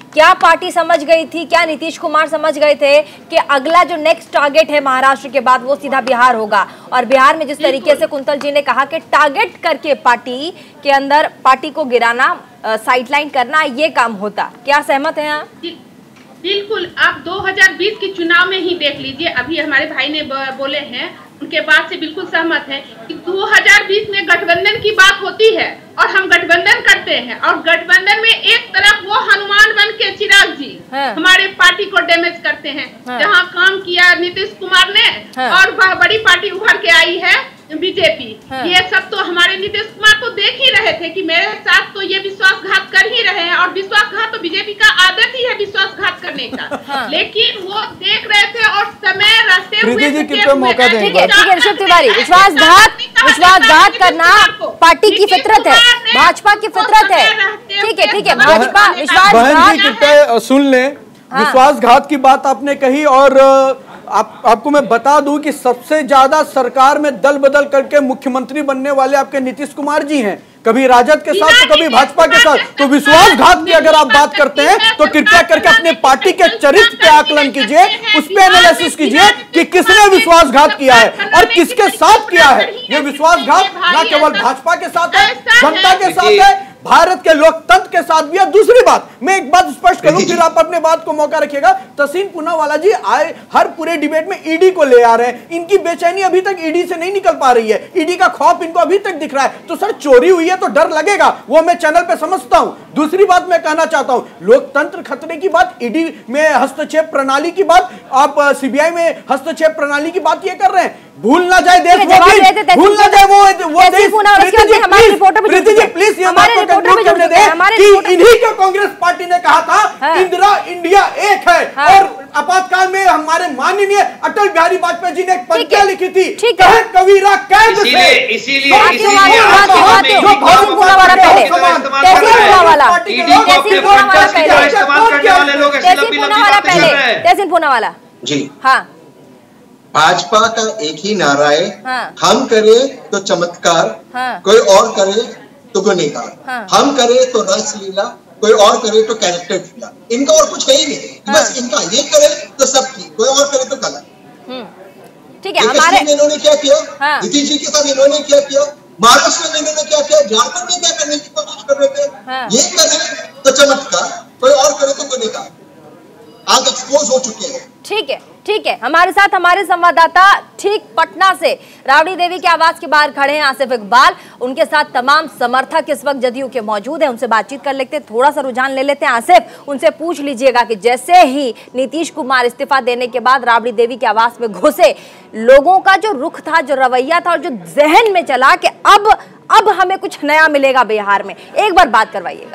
क्या पार्टी समझ गई थी, क्या नीतीश कुमार समझ गए थे कि अगला जो नेक्स्ट टारगेट है महाराष्ट्र के बाद वो सीधा बिहार होगा? और बिहार में जिस तरीके से कुंतल जी ने कहा कि टारगेट करके पार्टी के अंदर पार्टी को गिराना, साइडलाइन करना, ये काम होता, क्या सहमत हैं आप? बिल्कुल, आप 2020 के चुनाव में ही देख लीजिए, अभी हमारे भाई ने बोले हैं, उनके बात से बिल्कुल सहमत है कि 2020 में गठबंधन की बात होती है और हम गठबंधन करते हैं, और गठबंधन में एक तरफ वो हनुमान बन के चिराग जी हमारे पार्टी को डैमेज करते हैं, जहां काम किया नीतीश कुमार ने, और वह बड़ी पार्टी उभर के आई है बीजेपी। ये सब तो हमारे नीतीश कुमार तो देख ही रहे थे कि मेरे साथ तो ये विश्वासघात कर ही रहे हैं, और विश्वासघात तो बीजेपी का आदत ही है विश्वासघात करने का, लेकिन वो देख रहे थे और समय रहते हुए मौका दें। ठीक है ऋषभ तिवारी, विश्वासघात करना पार्टी की फितरत है, भाजपा की फितरत है। ठीक है भाजपा विश्वासघात, सुन लें, विश्वासघात की बात आपने कही, और आपको मैं बता दूं कि सबसे ज्यादा सरकार में दल बदल करके मुख्यमंत्री बनने वाले आपके नीतीश कुमार जी हैं, कभी राजद के साथ तो कभी भाजपा के साथ। तो विश्वासघात की अगर आप बात करते हैं तो कृपया करके अपने पार्टी के चरित्र पे आकलन कीजिए, उस पे एनालिसिस कीजिए कि किसने विश्वासघात किया है और किसके साथ किया है। ये विश्वासघात न केवल भाजपा के साथ है, जनता के साथ है, भारत के लोकतंत्र के साथ भी है। दूसरी बात, मैं एक बात स्पष्ट करूं, फिर आप अपने बात को मौका रखिएगा। तहसीन पूनावाला जी आए हर पूरे डिबेट में ईडी को ले आ रहे हैं, इनकी बेचैनी अभी तक ईडी से नहीं निकल पा रही है, ईडी का खौफ इनको अभी तक दिख रहा है। तो सर चोरी हुई है तो डर लगेगा, वो मैं चैनल पे समझता हूं। दूसरी बात मैं कहना चाहता हूं, लोकतंत्र खतरे की बात, ईडी में हस्तक्षेप प्रणाली की बात, आप सीबीआई में हस्तक्षेप प्रणाली की बात ये कर रहे हैं। भूल ना जाए देश, भूल ना जाए वो देश। प्रीति जी प्लीज ये बात को कंक्लूड करने दें कि इन्हीं के कांग्रेस पार्टी ने कहा था इंदिरा इंडिया एक है, और आपातकाल में हमारे माननीय अटल बिहारी वाजपेयी जी ने एक पंक्तियां लिखी थी, कहे कबीरा कैद से। इसीलिए जी हाँ, भाजपा का एक ही नारा है, हम करे तो चमत्कार, कोई और करे तो गुनहगार, हम करे तो रासलीला, कोई और करे तो कैरेक्टर ढीला। इनका और कुछ है ही नहीं, बस इनका ये करे तो सब ठीक, कोई और करे तो गलत। ठीक है, हमारे इन्होंने क्या किया, नीतीश जी के साथ इन्होंने क्या किया, महाराष्ट्र में इन्होंने क्या किया, झारखंड में क्या करने की कोशिश कर रहे थे। ये करे तो चमत्कार, कोई और करे तो गुनहगार, आज एक्सपोज हो चुके हैं। ठीक है, हमारे साथ हमारे संवाददाता ठीक पटना से राबड़ी देवी के आवास के बाहर खड़े हैं आसिफ इकबाल, उनके साथ तमाम समर्थक इस वक्त जदयू के मौजूद हैं, उनसे बातचीत कर लेते हैं, थोड़ा सा रुझान ले लेते हैं। आसिफ, उनसे पूछ लीजिएगा कि जैसे ही नीतीश कुमार इस्तीफा देने के बाद राबड़ी देवी के आवास में घुसे, लोगों का जो रुख था, जो रवैया था और जो जहन में चला कि अब हमें कुछ नया मिलेगा बिहार में, एक बार बात करवाइएगा।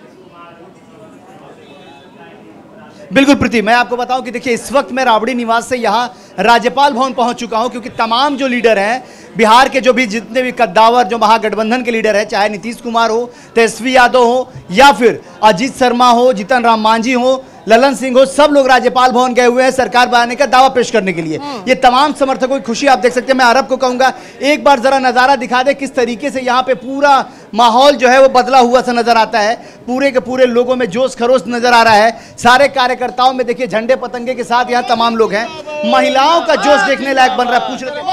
बिल्कुल प्रीति, मैं आपको बताऊं कि देखिए इस वक्त मैं राबड़ी निवास से यहाँ राज्यपाल भवन पहुंच चुका हूं, क्योंकि तमाम जो लीडर हैं बिहार के, जो भी जितने भी कद्दावर जो महागठबंधन के लीडर हैं, चाहे नीतीश कुमार हो, तेजस्वी यादव हो, या फिर अजीत शर्मा हो, जीतन राम मांझी हो, ललन सिंह हो, सब लोग राज्यपाल भवन गए हुए हैं सरकार बनाने का दावा पेश करने के लिए। ये तमाम समर्थकों की खुशी आप देख सकते हैं। मैं अरब को कहूंगा एक बार जरा नजारा दिखा दे, किस तरीके से यहाँ पे पूरा माहौल जो है वो बदला हुआ सा नजर आता है, पूरे के पूरे लोगों में जोश खरोश नजर आ रहा है। सारे कार्यकर्ताओं में देखिए झंडे पतंगे के साथ यहाँ तमाम लोग हैं, महिलाओं का जोश देखने लायक बन रहा है। पूछ रहे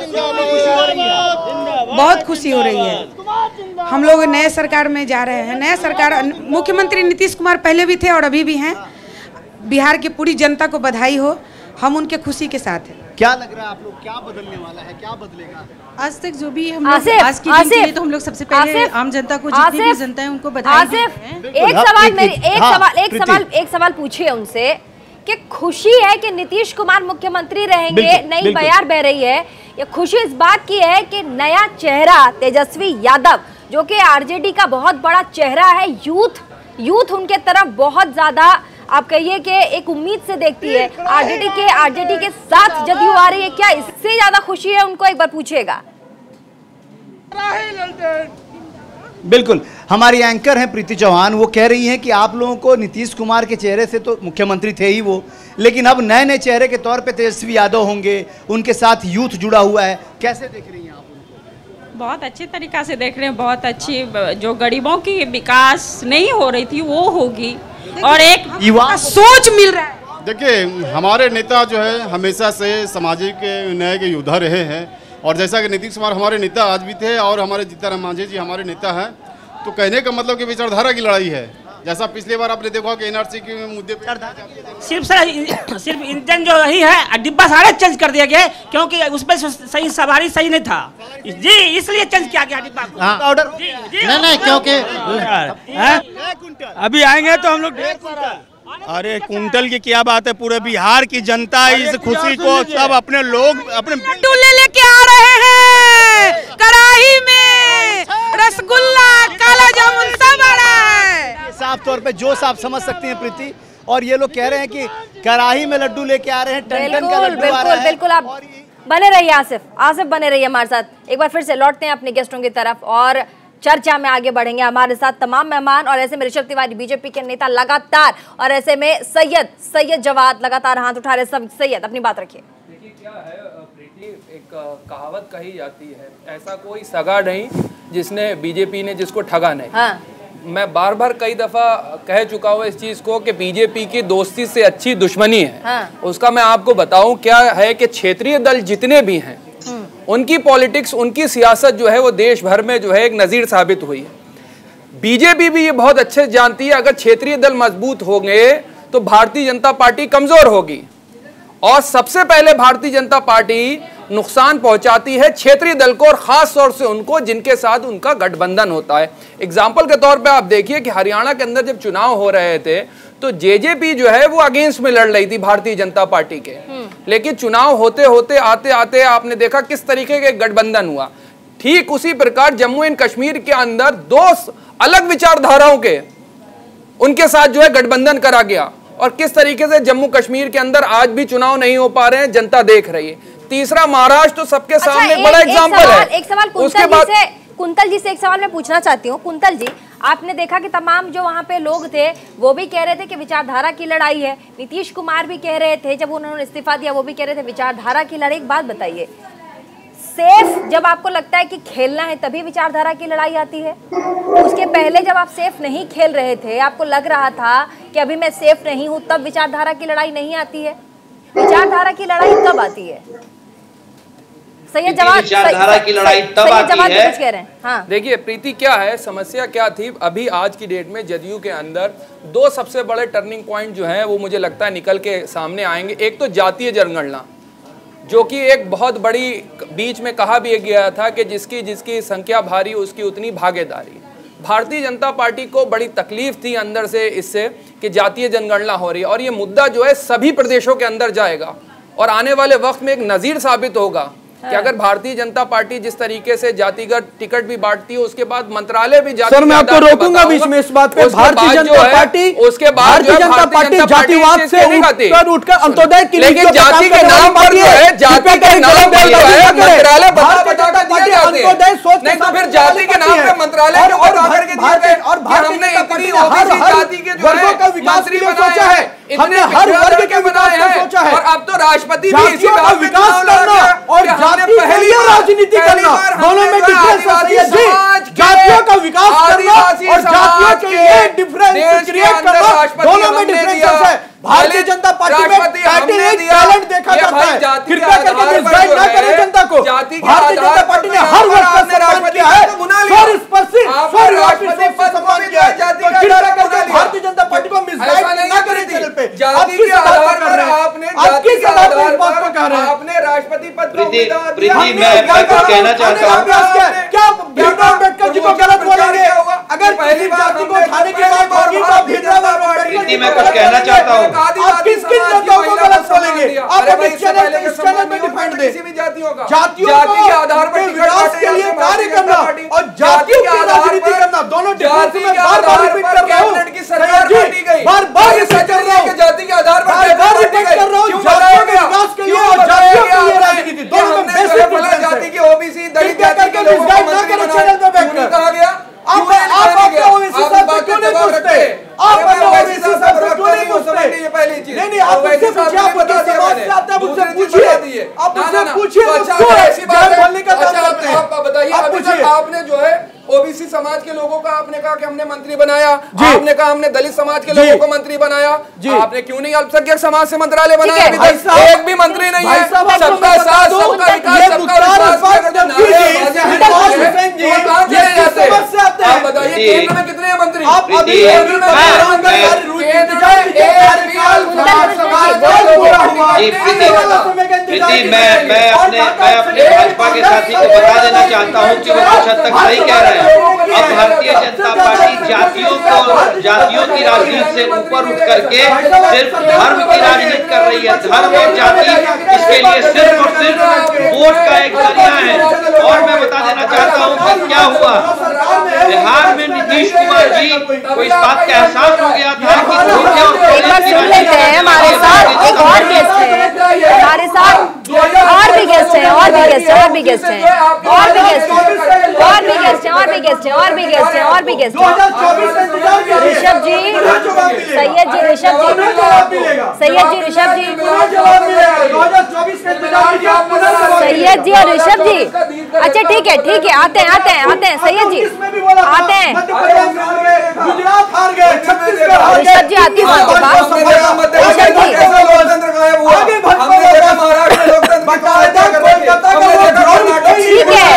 बहुत खुशी हो रही है, हम लोग नए सरकार में जा रहे हैं। नया सरकार, मुख्यमंत्री नीतीश कुमार पहले भी थे और अभी भी हैं। बिहार की पूरी जनता को बधाई हो, हम उनके खुशी के साथ हैं। क्या लग रहा है आप लोग, क्या बदलने वाला है, क्या बदलेगा? आज तक जो भी हम लोग आज के दिन के लिए तो हम लोग सबसे पहले आम जनता को, जितनी भी जनता है उनको बधाई देते हैं। एक सवाल पूछिए उनसे कि खुशी है कि नीतीश कुमार मुख्यमंत्री रहेंगे, नई बयार बह रही है, ये खुशी इस बात की है कि नया चेहरा तेजस्वी यादव, जो कि आरजेडी का बहुत बड़ा चेहरा है, यूथ उनके तरफ बहुत ज्यादा आप कहिए कि एक उम्मीद से देखती है। आरजेडी के साथ जदयू आ रही है, क्या इससे ज्यादा खुशी है उनको? एक बार पूछिएगा। बिल्कुल, हमारी एंकर हैं प्रीति चौहान, वो कह रही हैं कि आप लोगों को नीतीश कुमार के चेहरे से तो मुख्यमंत्री थे ही वो, लेकिन अब नए नए चेहरे के तौर पे तेजस्वी यादव होंगे, उनके साथ यूथ जुड़ा हुआ है, कैसे देख रही हैं आप उनको? बहुत अच्छे तरीका से देख रहे हैं, बहुत अच्छी, जो गरीबों की विकास नहीं हो रही थी वो होगी, और एक युवा सोच मिल रहा है। देखिए, हमारे नेता जो है हमेशा से सामाजिक न्याय के योद्धा रहे हैं, और जैसा कि नीतीश कुमार हमारे नेता आज भी थे और हमारे जीतन मांझी जी हमारे नेता हैं, तो कहने का मतलब कि विचारधारा की लड़ाई है। जैसा पिछली बार आपने देखा कि एनआरसी के मुद्दे पर सिर्फ इंजन जो ही है, डिब्बा सारे चेंज कर दिया गया, क्योंकि उसमें सही सवारी सही नहीं था जी, इसलिए चेंज किया गया डिब्बा ऑर्डर। नहीं, क्योंकि अभी आएंगे तो हम लोग अरे कुंटल की क्या बात है, पूरे बिहार की जनता इस खुशी को सब अपने लोग अपने लड्डू लेके आ रहे हैं, कढ़ाई में रसगुल्ला, काला जामुन सब आ रहा है। साफ तौर पे जोश आप समझ सकती हैं प्रीति, और ये लोग कह रहे हैं कि कढ़ाई में लड्डू लेके आ रहे हैं, टन का लड्डू आ रहा है। बिल्कुल, आप बने रहिए आसिफ बने रहिए हमारे साथ। एक बार फिर से लौटते हैं अपने गेस्टों की तरफ और चर्चा में आगे बढ़ेंगे। हमारे साथ तमाम मेहमान, और ऐसे में ऋषभ तिवारी बीजेपी के नेता लगातार, और ऐसे में सैयद जवाद लगातार हाथ उठा रहे। सब सैयद अपनी बात रखिए। देखिए क्या है प्रीति, एक कहावत कही जाती है, ऐसा कोई सगा नहीं जिसने बीजेपी ने जिसको ठगा नहीं। हाँ। मैं बार बार कई दफा कह चुका हूँ इस चीज को कि बीजेपी की दोस्ती से अच्छी दुश्मनी है। हाँ। उसका मैं आपको बताऊं क्या है कि क्षेत्रीय दल जितने भी हैं उनकी पॉलिटिक्स, उनकी सियासत जो है वो देश भर में जो है एक नज़ीर साबित हुई है। बीजेपी भी ये बहुत अच्छे जानती है, अगर क्षेत्रीय दल मजबूत होंगे तो भारतीय जनता पार्टी कमजोर होगी, और सबसे पहले भारतीय जनता पार्टी नुकसान पहुंचाती है क्षेत्रीय दल को, और खास तौर से उनको जिनके साथ उनका गठबंधन होता है। एग्जाम्पल के तौर पे आप देखिए कि हरियाणा के अंदर जब चुनाव हो रहे थे तो जेजेपी जो है वो अगेंस्ट में लड़ रही थी भारतीय जनता पार्टी के, लेकिन चुनाव होते होते आते आते आपने देखा किस तरीके के गठबंधन हुआ। ठीक उसी प्रकार जम्मू एंड कश्मीर के अंदर दो अलग विचारधाराओं के उनके साथ जो है गठबंधन करा गया, और किस तरीके से जम्मू कश्मीर के अंदर आज भी चुनाव नहीं हो पा रहे हैं, जनता देख रही है। तीसरा महाराष्ट्र तो सबके सामने एक बड़ा एग्जाम्पल है। एक सवाल कुंतल जी से एक सवाल मैं पूछना चाहती हूँ। कुंतल जी, आपने देखा कि तमाम जो वहाँ पे लोग थे वो भी कह रहे थे कि विचारधारा की लड़ाई है, नीतीश कुमार भी कह रहे थे, जब उन्होंने इस्तीफा दिया वो भी कह रहे थे विचारधारा की लड़ाई। एक बात बताइए, सेफ जब आपको लगता है कि खेलना है तभी विचारधारा की लड़ाई आती है? उसके पहले जब आप सेफ नहीं खेल रहे थे, आपको लग रहा था कि अभी मैं सेफ नहीं हूं, तब विचारधारा की लड़ाई नहीं आती है? विचारधारा की लड़ाई कब आती है? सैयद जवाद, विचारधारा की लड़ाई तब आती है। कुछ कह रहे हैं। हाँ। देखिए प्रीति, क्या है समस्या क्या थी, अभी आज की डेट में जदयू के अंदर दो सबसे बड़े टर्निंग पॉइंट जो हैं वो मुझे लगता है निकल के सामने आएंगे। एक तो जातीय जनगणना, जो कि एक बहुत बड़ी, बीच में कहा भी गया था कि जिसकी जिसकी संख्या भारी उसकी उतनी भागीदारी। भारतीय जनता पार्टी को बड़ी तकलीफ थी अंदर से इससे कि जातीय जनगणना हो रही है, और ये मुद्दा जो है सभी प्रदेशों के अंदर जाएगा, और आने वाले वक्त में एक नज़ीर साबित होगा कि अगर भारतीय जनता पार्टी जिस तरीके से जातिगत टिकट भी बांटती है, उसके बाद मंत्रालय भी जाति। सर मैं आपको रोकूंगा बीच में इस बात पे। भारतीय जनता पार्टी, उसके बाद भारतीय जनता पार्टी जातिवाद से उठकर अंत्योदय की, लेकिन जाति के नाम पर जो है, जाति के नाम पर जो है मंत्रालय अंत्योदय सोच, नहीं तो फिर जाति के नाम पर मंत्रालय क्यों बता करके दिए गए? और हमने इतनी ओबीसी जाति के जो है मंत्री सोचा है, हमने हर वर्ग के बनाए हैं, और अब तो राष्ट्रपति भी इसी बात पे विकास करना और पहली राजनीति करना, दोनों में डिफरेंस है। जातियों का विकास करना और जातियों के लिए डिफरेंस क्रिएट करना, दोनों में डिफरेंस है। भारतीय जनता पार्टी में टैलेंट देखा जाता है, कृपया करके मिसगाइड ना करें जनता को। भारतीय जनता पार्टी ने हर वर्ग का सम्मान किया है, सम्मान किया है, तो कृपया करके भारतीय जनता पार्टी को मिसगाइड ना करें चैनल पे। जाति के आधार पर आपने आपने राष्ट्रपति पद पर मैं कुछ कहना चाहता हूँ। क्या भीमराव अम्बेडकर जी को गलत बोलेंगे? अगर पहली जाति को उठाने के बाद मैं कुछ कहना चाहता हूँ। आप किन किन नेताओं को गलत बोलेंगे? आप अपने चैनल में डिफेंड दें। जातियों के आधार पर विकास के लिए कार्य करना और जातियों की राजनीति करना, दोनों डिफरेंस में बार-बार रिपीट कर रहा हूं। बार-बार रिपीट कर रहा हूं, जाति के आधार पर बार-बार रिपीट कर रहा हूं। जातियों के विकास के लिए और जातियों के लिए राजनीति, दोनों में बेसिक डिफरेंस है। जाति के ओबीसी दलित जाति के लोगों को ना करें चैनल पे बैठकर। कहा गया आप अपने ओबीसी साहब से क्यों नहीं पूछते? आप अपने ओबीसी साहब से क्यों नहीं पूछते? ये पहली चीज नहीं आप मुझसे पूछिए, आप बता समाज से आते हैं, मुझसे पूछिए, आप मुझसे पूछिए, क्यों जान बोलने का काम करते हैं? आप बताइए, अभी तक आपने जो है ओबीसी समाज के लोगों का आपने कहा कि हमने मंत्री बनाया, आपने कहा हमने दलित समाज के लोगों को मंत्री बनाया, आपने क्यों नहीं अल्पसंख्यक समाज से मंत्रालय बनाया? एक भी मंत्री नहीं है। सबका साथ, सबका विकास, सबका आप बताइए केंद्र में कितने हैं मंत्री? मैं अपने भाजपा के साथी को बता देना चाहता हूँ कि वो कुछ हद तक सही कह रहे हैं। अब भारतीय जनता पार्टी जातियों की राजनीति से ऊपर उठ करके सिर्फ धर्म की राजनीति कर रही है। धर्म और जाति इसके लिए सिर्फ और सिर्फ वोट का एक जरिया है। और मैं बता देना चाहता हूँ कि क्या हुआ बिहार में नीतीश कुमार जी को इस बात का एहसास हो गया था कि धोखे और हमारे साथ एक और गेस्ट है, हमारे साथ और भी गेस्ट है, और भी गेस्ट है, और भी गेस्ट है, और भी गेस्ट है, और भी गेस्ट है, और भी गेस्ट है, और भी गेस्ट है, और भी गेस्ट है। ऋषभ जी, सैयद जी, ऋषभ जी, सैयद जी, ऋषभ जी, सैयद जी और ऋषभ जी। अच्छा ठीक है, ठीक है, आते हैं, आते हैं, आते हैं, सैयद जी आते हैं, ऋषभ जी आती है ऋषभ जी। ठीक है,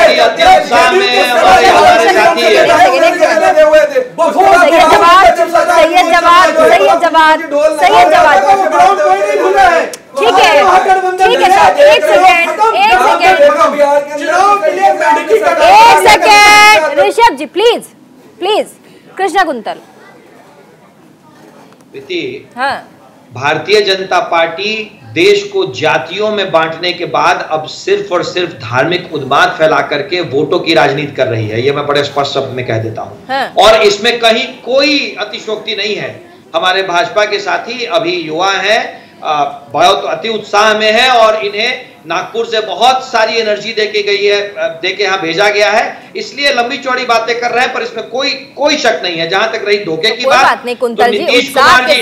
सैयद जवाब, सैयद जवाब, सैयद जवाब। ठीक है, ठीक है सर, एक सेकेंड, एक second, Rishabh ji please, please. Krishna Kuntal. हाँ, भारतीय जनता पार्टी देश को जातियों में बांटने के बाद अब सिर्फ और सिर्फ धार्मिक उन्माद फैला करके वोटों की राजनीति कर रही है। ये मैं बड़े स्पष्ट शब्द में कह देता हूं। हाँ। और इसमें कहीं कोई अतिशयोक्ति नहीं है। हमारे भाजपा के साथी अभी युवा हैं, बहुत अति उत्साह में है और इन्हें नागपुर से बहुत सारी एनर्जी देके गई है, देके यहाँ भेजा गया है, इसलिए लंबी चौड़ी बातें कर रहे हैं। पर इसमें कोई शक नहीं है। जहाँ तक रही धोखे की बात, नीतीश कुमार जी, नीतीश कुमार जी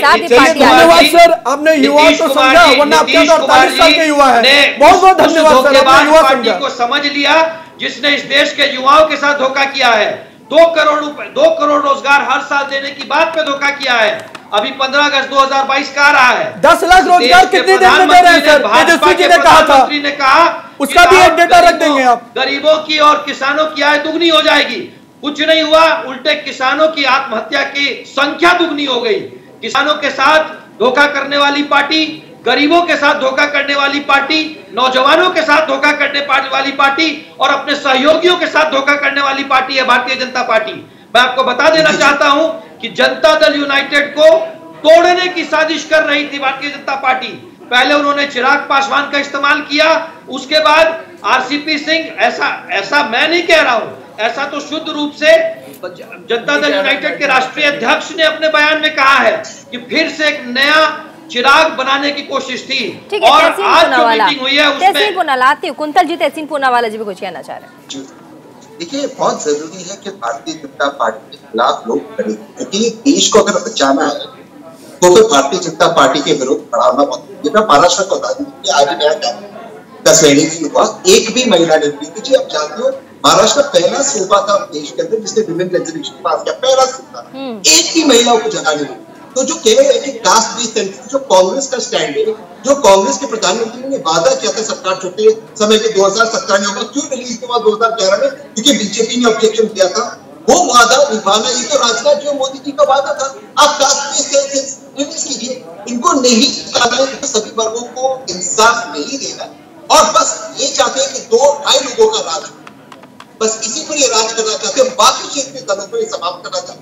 ने धोखेबाज पार्टी को समझ लिया, जिसने इस देश के युवाओं के साथ धोखा किया है। 2 करोड़ रोजगार हर साल देने की बात पे धोखा किया है। अभी 15 अगस्त 2022 का आ रहा है। 10 लाख रोजगार कितनी देर में दे रहे हैं सर? भाजपा के प्रधानमंत्री ने कहा उसका भी एक डेटा रख देंगे आप। गरीबों की और किसानों की आय दुगनी हो जाएगी। कुछ नहीं हुआ, उल्टे किसानों की आत्महत्या की संख्या दुगनी हो गई। किसानों के साथ धोखा करने वाली पार्टी, गरीबों के साथ धोखा करने वाली पार्टी, नौजवानों के साथ धोखा करने वाली पार्टी और अपने सहयोगियों के साथ धोखा करने वाली पार्टी है भारतीय जनता पार्टी। मैं आपको बता देना चाहता हूं कि जनता दल यूनाइटेड को तोड़ने की साजिश कर रही थी भारतीय जनता पार्टी। पहले उन्होंने चिराग पासवान का इस्तेमाल किया, उसके बाद आरसीपी सिंह। ऐसा मैं नहीं कह रहा हूं, ऐसा तो शुद्ध रूप से जनता दल यूनाइटेड के राष्ट्रीय अध्यक्ष ने अपने बयान में कहा है कि फिर से एक नया चिराग बनाने की कोशिश थी। और आज जो मीटिंग हुई है उसमें कुंतल जी, तहसीन पूनावाला जी भी कुछ कहना चाह रहे हैं। देखिए, बहुत जरूरी है कि भारतीय जनता पार्टी के खिलाफ लोग खड़े, क्योंकि देश को अगर बचाना है तो फिर भारतीय जनता पार्टी के विरुद्ध बढ़ाना बहुत। मैं महाराष्ट्र को बता दूं कि आज नया 10 महीने की हुआ, एक भी महिला ने जी आप जानते हो महाराष्ट्र पहला सूबा था देश के अंदर जिसने विमेन रिजर्वेशन पास किया, पहला सूबा, एक भी महिलाओं को जगह नहीं मिली। तो जो कह रहे हैं कि कास्ट बेस्ड सेंसस, जो कांग्रेस का स्टैंड है, जो कांग्रेस के प्रधानमंत्री ने वादा किया था सरकार छोटे समय के 2017 में होगा, क्यों नहीं इसके बाद 2011 में, क्योंकि बीजेपी ने ऑब्जेक्शन किया था। वो वादा निभाना, ये तो राजनाथ जी मोदी जी का वादा था। आप कास्ट बेस्ड सेंसस रिलीज कीजिए, इनको नहीं करना, सभी वर्गों को इंसाफ नहीं देना और बस ये चाहते हैं कि 2-2.5 लोगों का राज, बस इसी पर ये राज करना चाहते हैं, बाकी क्षेत्रीय दलों को ये समाप्त करना चाहते हैं।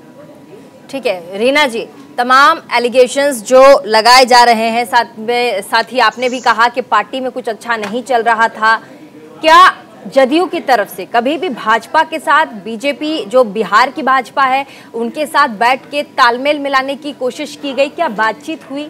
ठीक है रीना जी, तमाम एलिगेशंस जो लगाए जा रहे हैं, साथ ही आपने भी कहा कि पार्टी में कुछ अच्छा नहीं चल रहा था। क्या जदयू की तरफ से कभी भी भाजपा के साथ, बीजेपी जो बिहार की भाजपा है उनके साथ बैठ के तालमेल मिलाने की कोशिश की गई? क्या बातचीत हुई?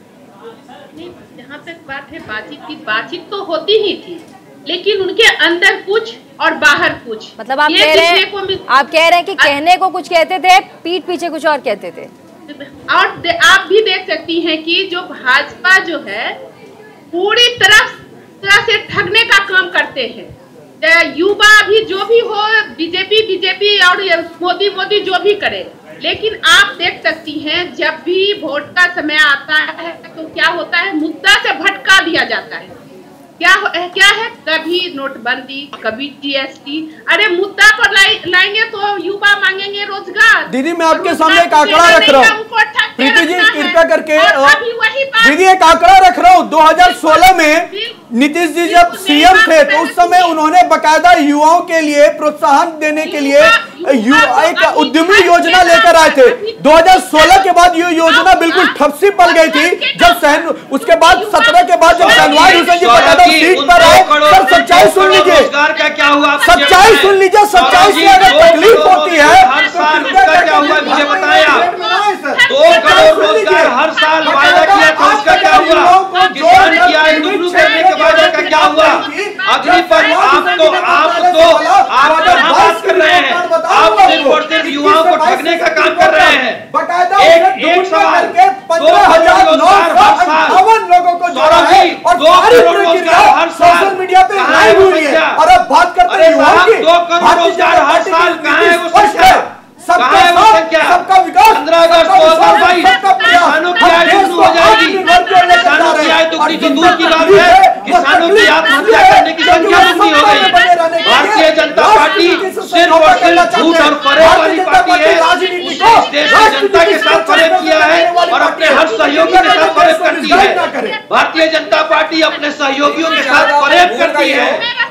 जहाँ तक बात है बातचीत की, बातचीत तो होती ही थी, लेकिन उनके अंदर कुछ और बाहर कुछ। मतलब आप कह रहे हैं कि कहने को कुछ कहते थे, पीठ पीछे कुछ और कहते थे। और आप भी देख सकती हैं कि जो भाजपा जो है पूरी तरह से ठगने का काम करते हैं। युवा भी जो भी हो, बीजेपी और मोदी जो भी करे, लेकिन आप देख सकती हैं जब भी वोट का समय आता है तो क्या होता है, मुद्दा से भटका दिया जाता है। क्या है, कभी नोटबंदी, कभी जीएसटी। अरे मुद्दा पर लाएंगे तो युवा मांगेंगे रोजगार। दीदी मैं आपके सामने एक आंकड़ा रख रहा हूँ, प्रीति जी कृपया करके दीदी एक आंकड़ा रख रहा हूँ। 2016 में नीतीश जी जब सीएम थे तो उस समय उन्होंने बकायदा युवाओं के लिए प्रोत्साहन देने के लिए एक उद्यमी योजना लेकर आए थे। 2016 के बाद ये योजना बिल्कुल ठप्सी पड़ गई थी। जब उसके बाद 17 के बाद जब शहनवाज हुसैन जी बकायदा सीट पर आए, सर सच्चाई सुन लीजिए, क्या हुआ, सच्चाई सुन लीजिए, सच्चाई से अगर तकलीफ होती है हर साल उसका क्या हुआ मुझे बताया। 2 करोड़ रोजगार हर साल वायदा किया था, उसका क्या हुआ, किसान की आय दुगनी करने के वायदे का क्या हुआ। अग्निपथ आप कहाँ बात कर रहे हैं, आप सिर्फ और सिर्फ युवाओं को ठगने का काम कर रहे हैं। एक सवाल, 2,958 लोगों को जोड़ा है और 2 करोड़ रोजगार हर साल सोशल मीडिया पे लाइव हुई है। और अब बात करते हैं युवाओं की, 2 करोड़ रोजगार हर साल कहाँ है वो संख्या, सबका विकास, 15 अगस्त 2022 किसानों की आय दुगनी हो जाएगी। किसानों की आय दुगनी तो दूर की बात है, किसानों की आत्महत्या करने की संख्या दुगनी हो गई। भारतीय जनता पार्टी सिर्फ और सिर्फ झूठ और फरेब वाली पार्टी है। उसने इस देश की जनता के साथ फरेब किया है और अपने हर सहयोगी के साथ फरेब करती है। भारतीय जनता पार्टी अपने सहयोगियों के साथ फरेब करती है,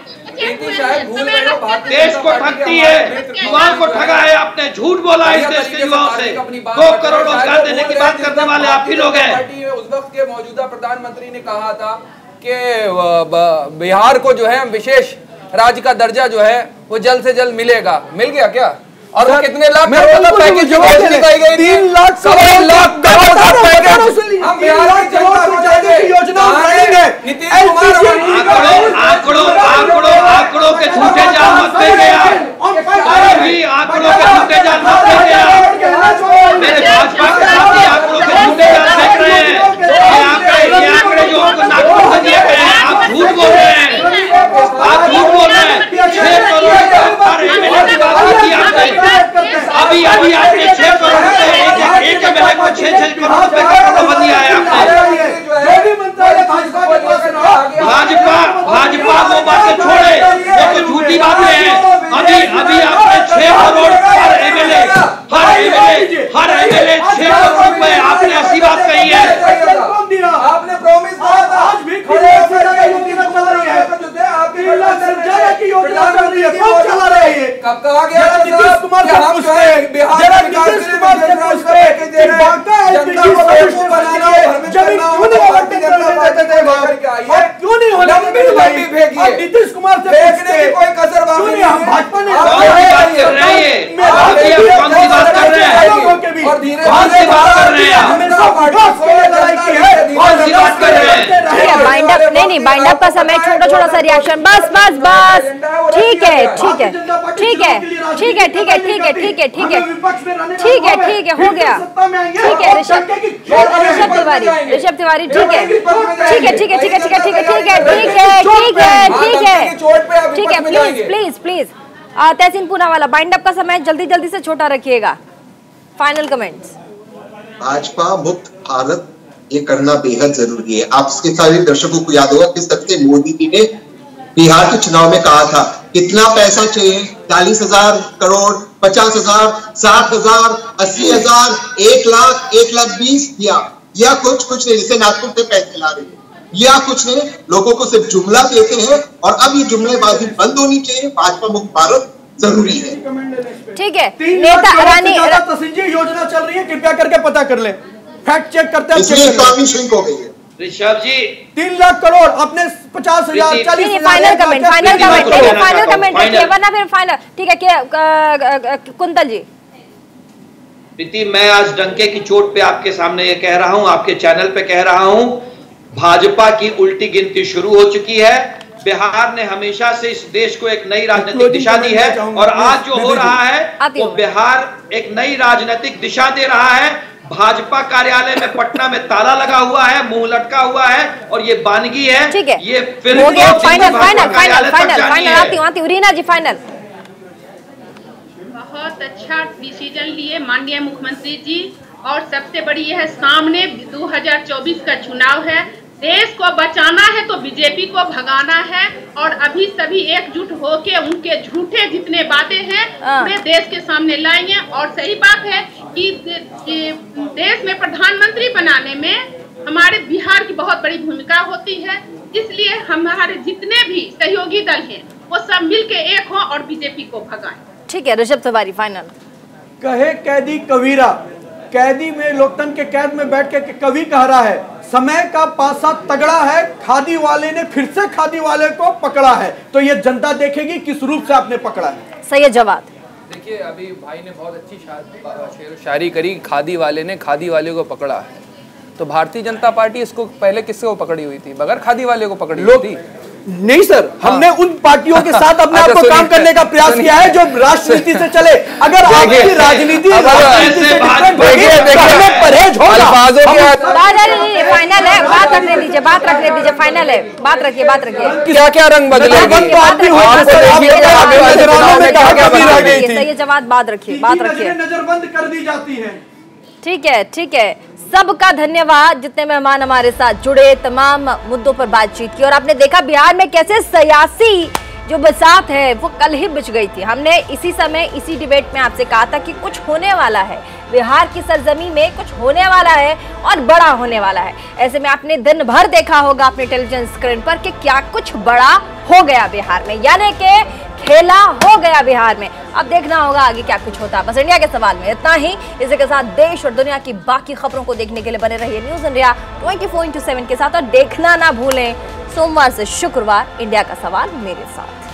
देश को ठगती है, युवाओं को ठगा है, आपने झूठ बोला इस देश के युवाओं से। 2 करोड़ रोजगार देने की बात करने वाले आप ही लोग हैं। उस वक्त के मौजूदा प्रधानमंत्री ने कहा था कि बिहार को जो है विशेष राज्य का दर्जा जो है वो जल्द से जल्द मिलेगा। मिल गया क्या? और वो कितने लाख करोड़ का पैकेज दिखाई गई, 3 लाख करोड़ का पैकेज हम बिहार की योजना नीतीश कुमार आंकड़ों के झूठे जाल मत फेंके आंकड़ों के झूठे जाल मत फेंके मेरे भाजपा के साथी आंकड़ों के झूठे जाल फेंक रहे हैं। ये आंकड़े जो आपको नागपुर से दिए गए हैं, आप झूठ बोल रहे हैं, आप झूठ बोल रहे हैं। 6 करोड़ पर एमएलए की बात की आपने, अभी आपने 6 करोड़ रुपए एक एमएलए को 6 करोड़ रुपए का प्रबंध दिया है आपने। भाजपा वो बातें छोड़े, वो तो झूठी बातें हैं। अभी आपने 6 करोड़ हर एमएलए 6 करोड़ रुपए आपने ऐसी बात कही है। आपने प्रॉमिस आज भी चला रहे हैं। कब कहा गया नीतीश कुमार से पूछते, नीतीश कुमार से पूछते क्यों नहीं होने नीतीश कुमार से पूछते कोई कसर बाकी भाजपा ने बाइंड अप का समय, छोटा सा रिएक्शन, बस ठीक है, हो गया, ठीक है ऋषभ तिवारी, ठीक है, please Tehseen Poonawalla, wind up का समय जल्दी से छोटा रखिएगा। Final comments. भाजपा मुक्त भारत ये करना बेहद जरूरी है। आप इसके सारे दर्शकों को याद होगा किस तरह से मोदी जी ने बिहार के चुनाव में कहा था कितना पैसा चाहिए, 40,000 करोड़, 50,000, 60,000, 80,000, 1 लाख, 1,20,000 दिया, या कुछ नहीं, जैसे नागपुर से पैसे ला रहे हैं, या कुछ नहीं, लोगों को सिर्फ जुमला देते हैं। और अब ये जुमलेबाजी बंद होनी चाहिए, भाजपा मुक्त भारत जरूरी है। ठीक है, नेता रानी योजना चल रही है, कृपया करके पता कर ले, फैक्ट चेक करते हैं। इसलिए इकोनॉमी श्रिंक हो गई है। ऋषभ जी 3 लाख करोड़ अपने 50,000, 40,000। फाइनल कमेंट वरना फिर फाइनल। ठीक है, कुंतल जी। प्रीति, मैं आज डंके की चोट पे आपके सामने ये कह रहा हूं, आपके चैनल पे कह रहा हूं, भाजपा की उल्टी गिनती शुरू हो चुकी है। बिहार ने हमेशा से इस देश को एक नई राजनीतिक दिशा दी है और आज जो हो रहा है वो बिहार एक नई राजनीतिक दिशा दे रहा है। भाजपा कार्यालय में पटना में ताला लगा हुआ है, मुंह लटका हुआ है और ये बानगी है। ठीक है, ये फिर फाइनल रीना जी फाइनल। बहुत अच्छा डिसीजन लिए माननीय मुख्यमंत्री जी, और सबसे बड़ी यह सामने 2024 का चुनाव है, देश को बचाना है तो बीजेपी को भगाना है, और अभी सभी एकजुट होके उनके झूठे जितने बातें हैं पूरे देश के सामने लाएंगे। और सही बात है कि देश में प्रधानमंत्री बनाने में हमारे बिहार की बहुत बड़ी भूमिका होती है, इसलिए हमारे जितने भी सहयोगी दल हैं वो सब मिलके एक हों और बीजेपी को भगाएं। ठीक है, ऋषभ तिवारी फाइनल। कहे कैदी कबीरा, कैदी में लोकतंत्र के कैद में बैठ के कवि कह रहा है, समय का पासा तगड़ा है, खादी वाले ने फिर से खादी वाले को पकड़ा है। तो ये जनता देखेगी किस रूप से आपने पकड़ा है। सही जवाब। देखिए, अभी भाई ने बहुत अच्छी शेर शायरी करी, खादी वाले ने खादी वाले को पकड़ा है। तो भारतीय जनता पार्टी इसको पहले किससे को पकड़ी हुई थी? बगैर खादी वाले को पकड़ी हुई थी। नहीं सर, हमने उन पार्टियों के साथ अपने आप को काम करने का प्रयास किया है जो राष्ट्रनीति से चले। अगर आपकी राजनीति परहेज होगा। फाइनल है, बात रखने दीजिए, बात रखने दीजिए, फाइनल है, बात रखिए, बात रखिए। क्या क्या रंग बदलेगी? सही जवाब, बात रखिए, बात रखिए। नजरबंद कर दी जाती है। ठीक है, ठीक है, सबका धन्यवाद जितने मेहमान हमारे साथ जुड़े, तमाम मुद्दों पर बातचीत की। और आपने देखा बिहार में कैसे सियासी जो बरसात है वो कल ही बिछ गई थी। हमने इसी समय इसी डिबेट में आपसे कहा था कि कुछ होने वाला है, बिहार की सरजमी में कुछ होने वाला है और बड़ा होने वाला है। ऐसे में आपने दिन भर देखा होगा अपने टेलीविजन स्क्रीन पर कि क्या कुछ बड़ा हो गया बिहार में, यानी कि खेला हो गया बिहार में। अब देखना होगा आगे क्या कुछ होता है। बस इंडिया के सवाल में इतना ही। इसी के साथ देश और दुनिया की बाकी खबरों को देखने के लिए बने रहिए न्यूज़ इंडिया 24/7 के साथ, और देखना ना भूलें सोमवार से शुक्रवार इंडिया का सवाल मेरे साथ।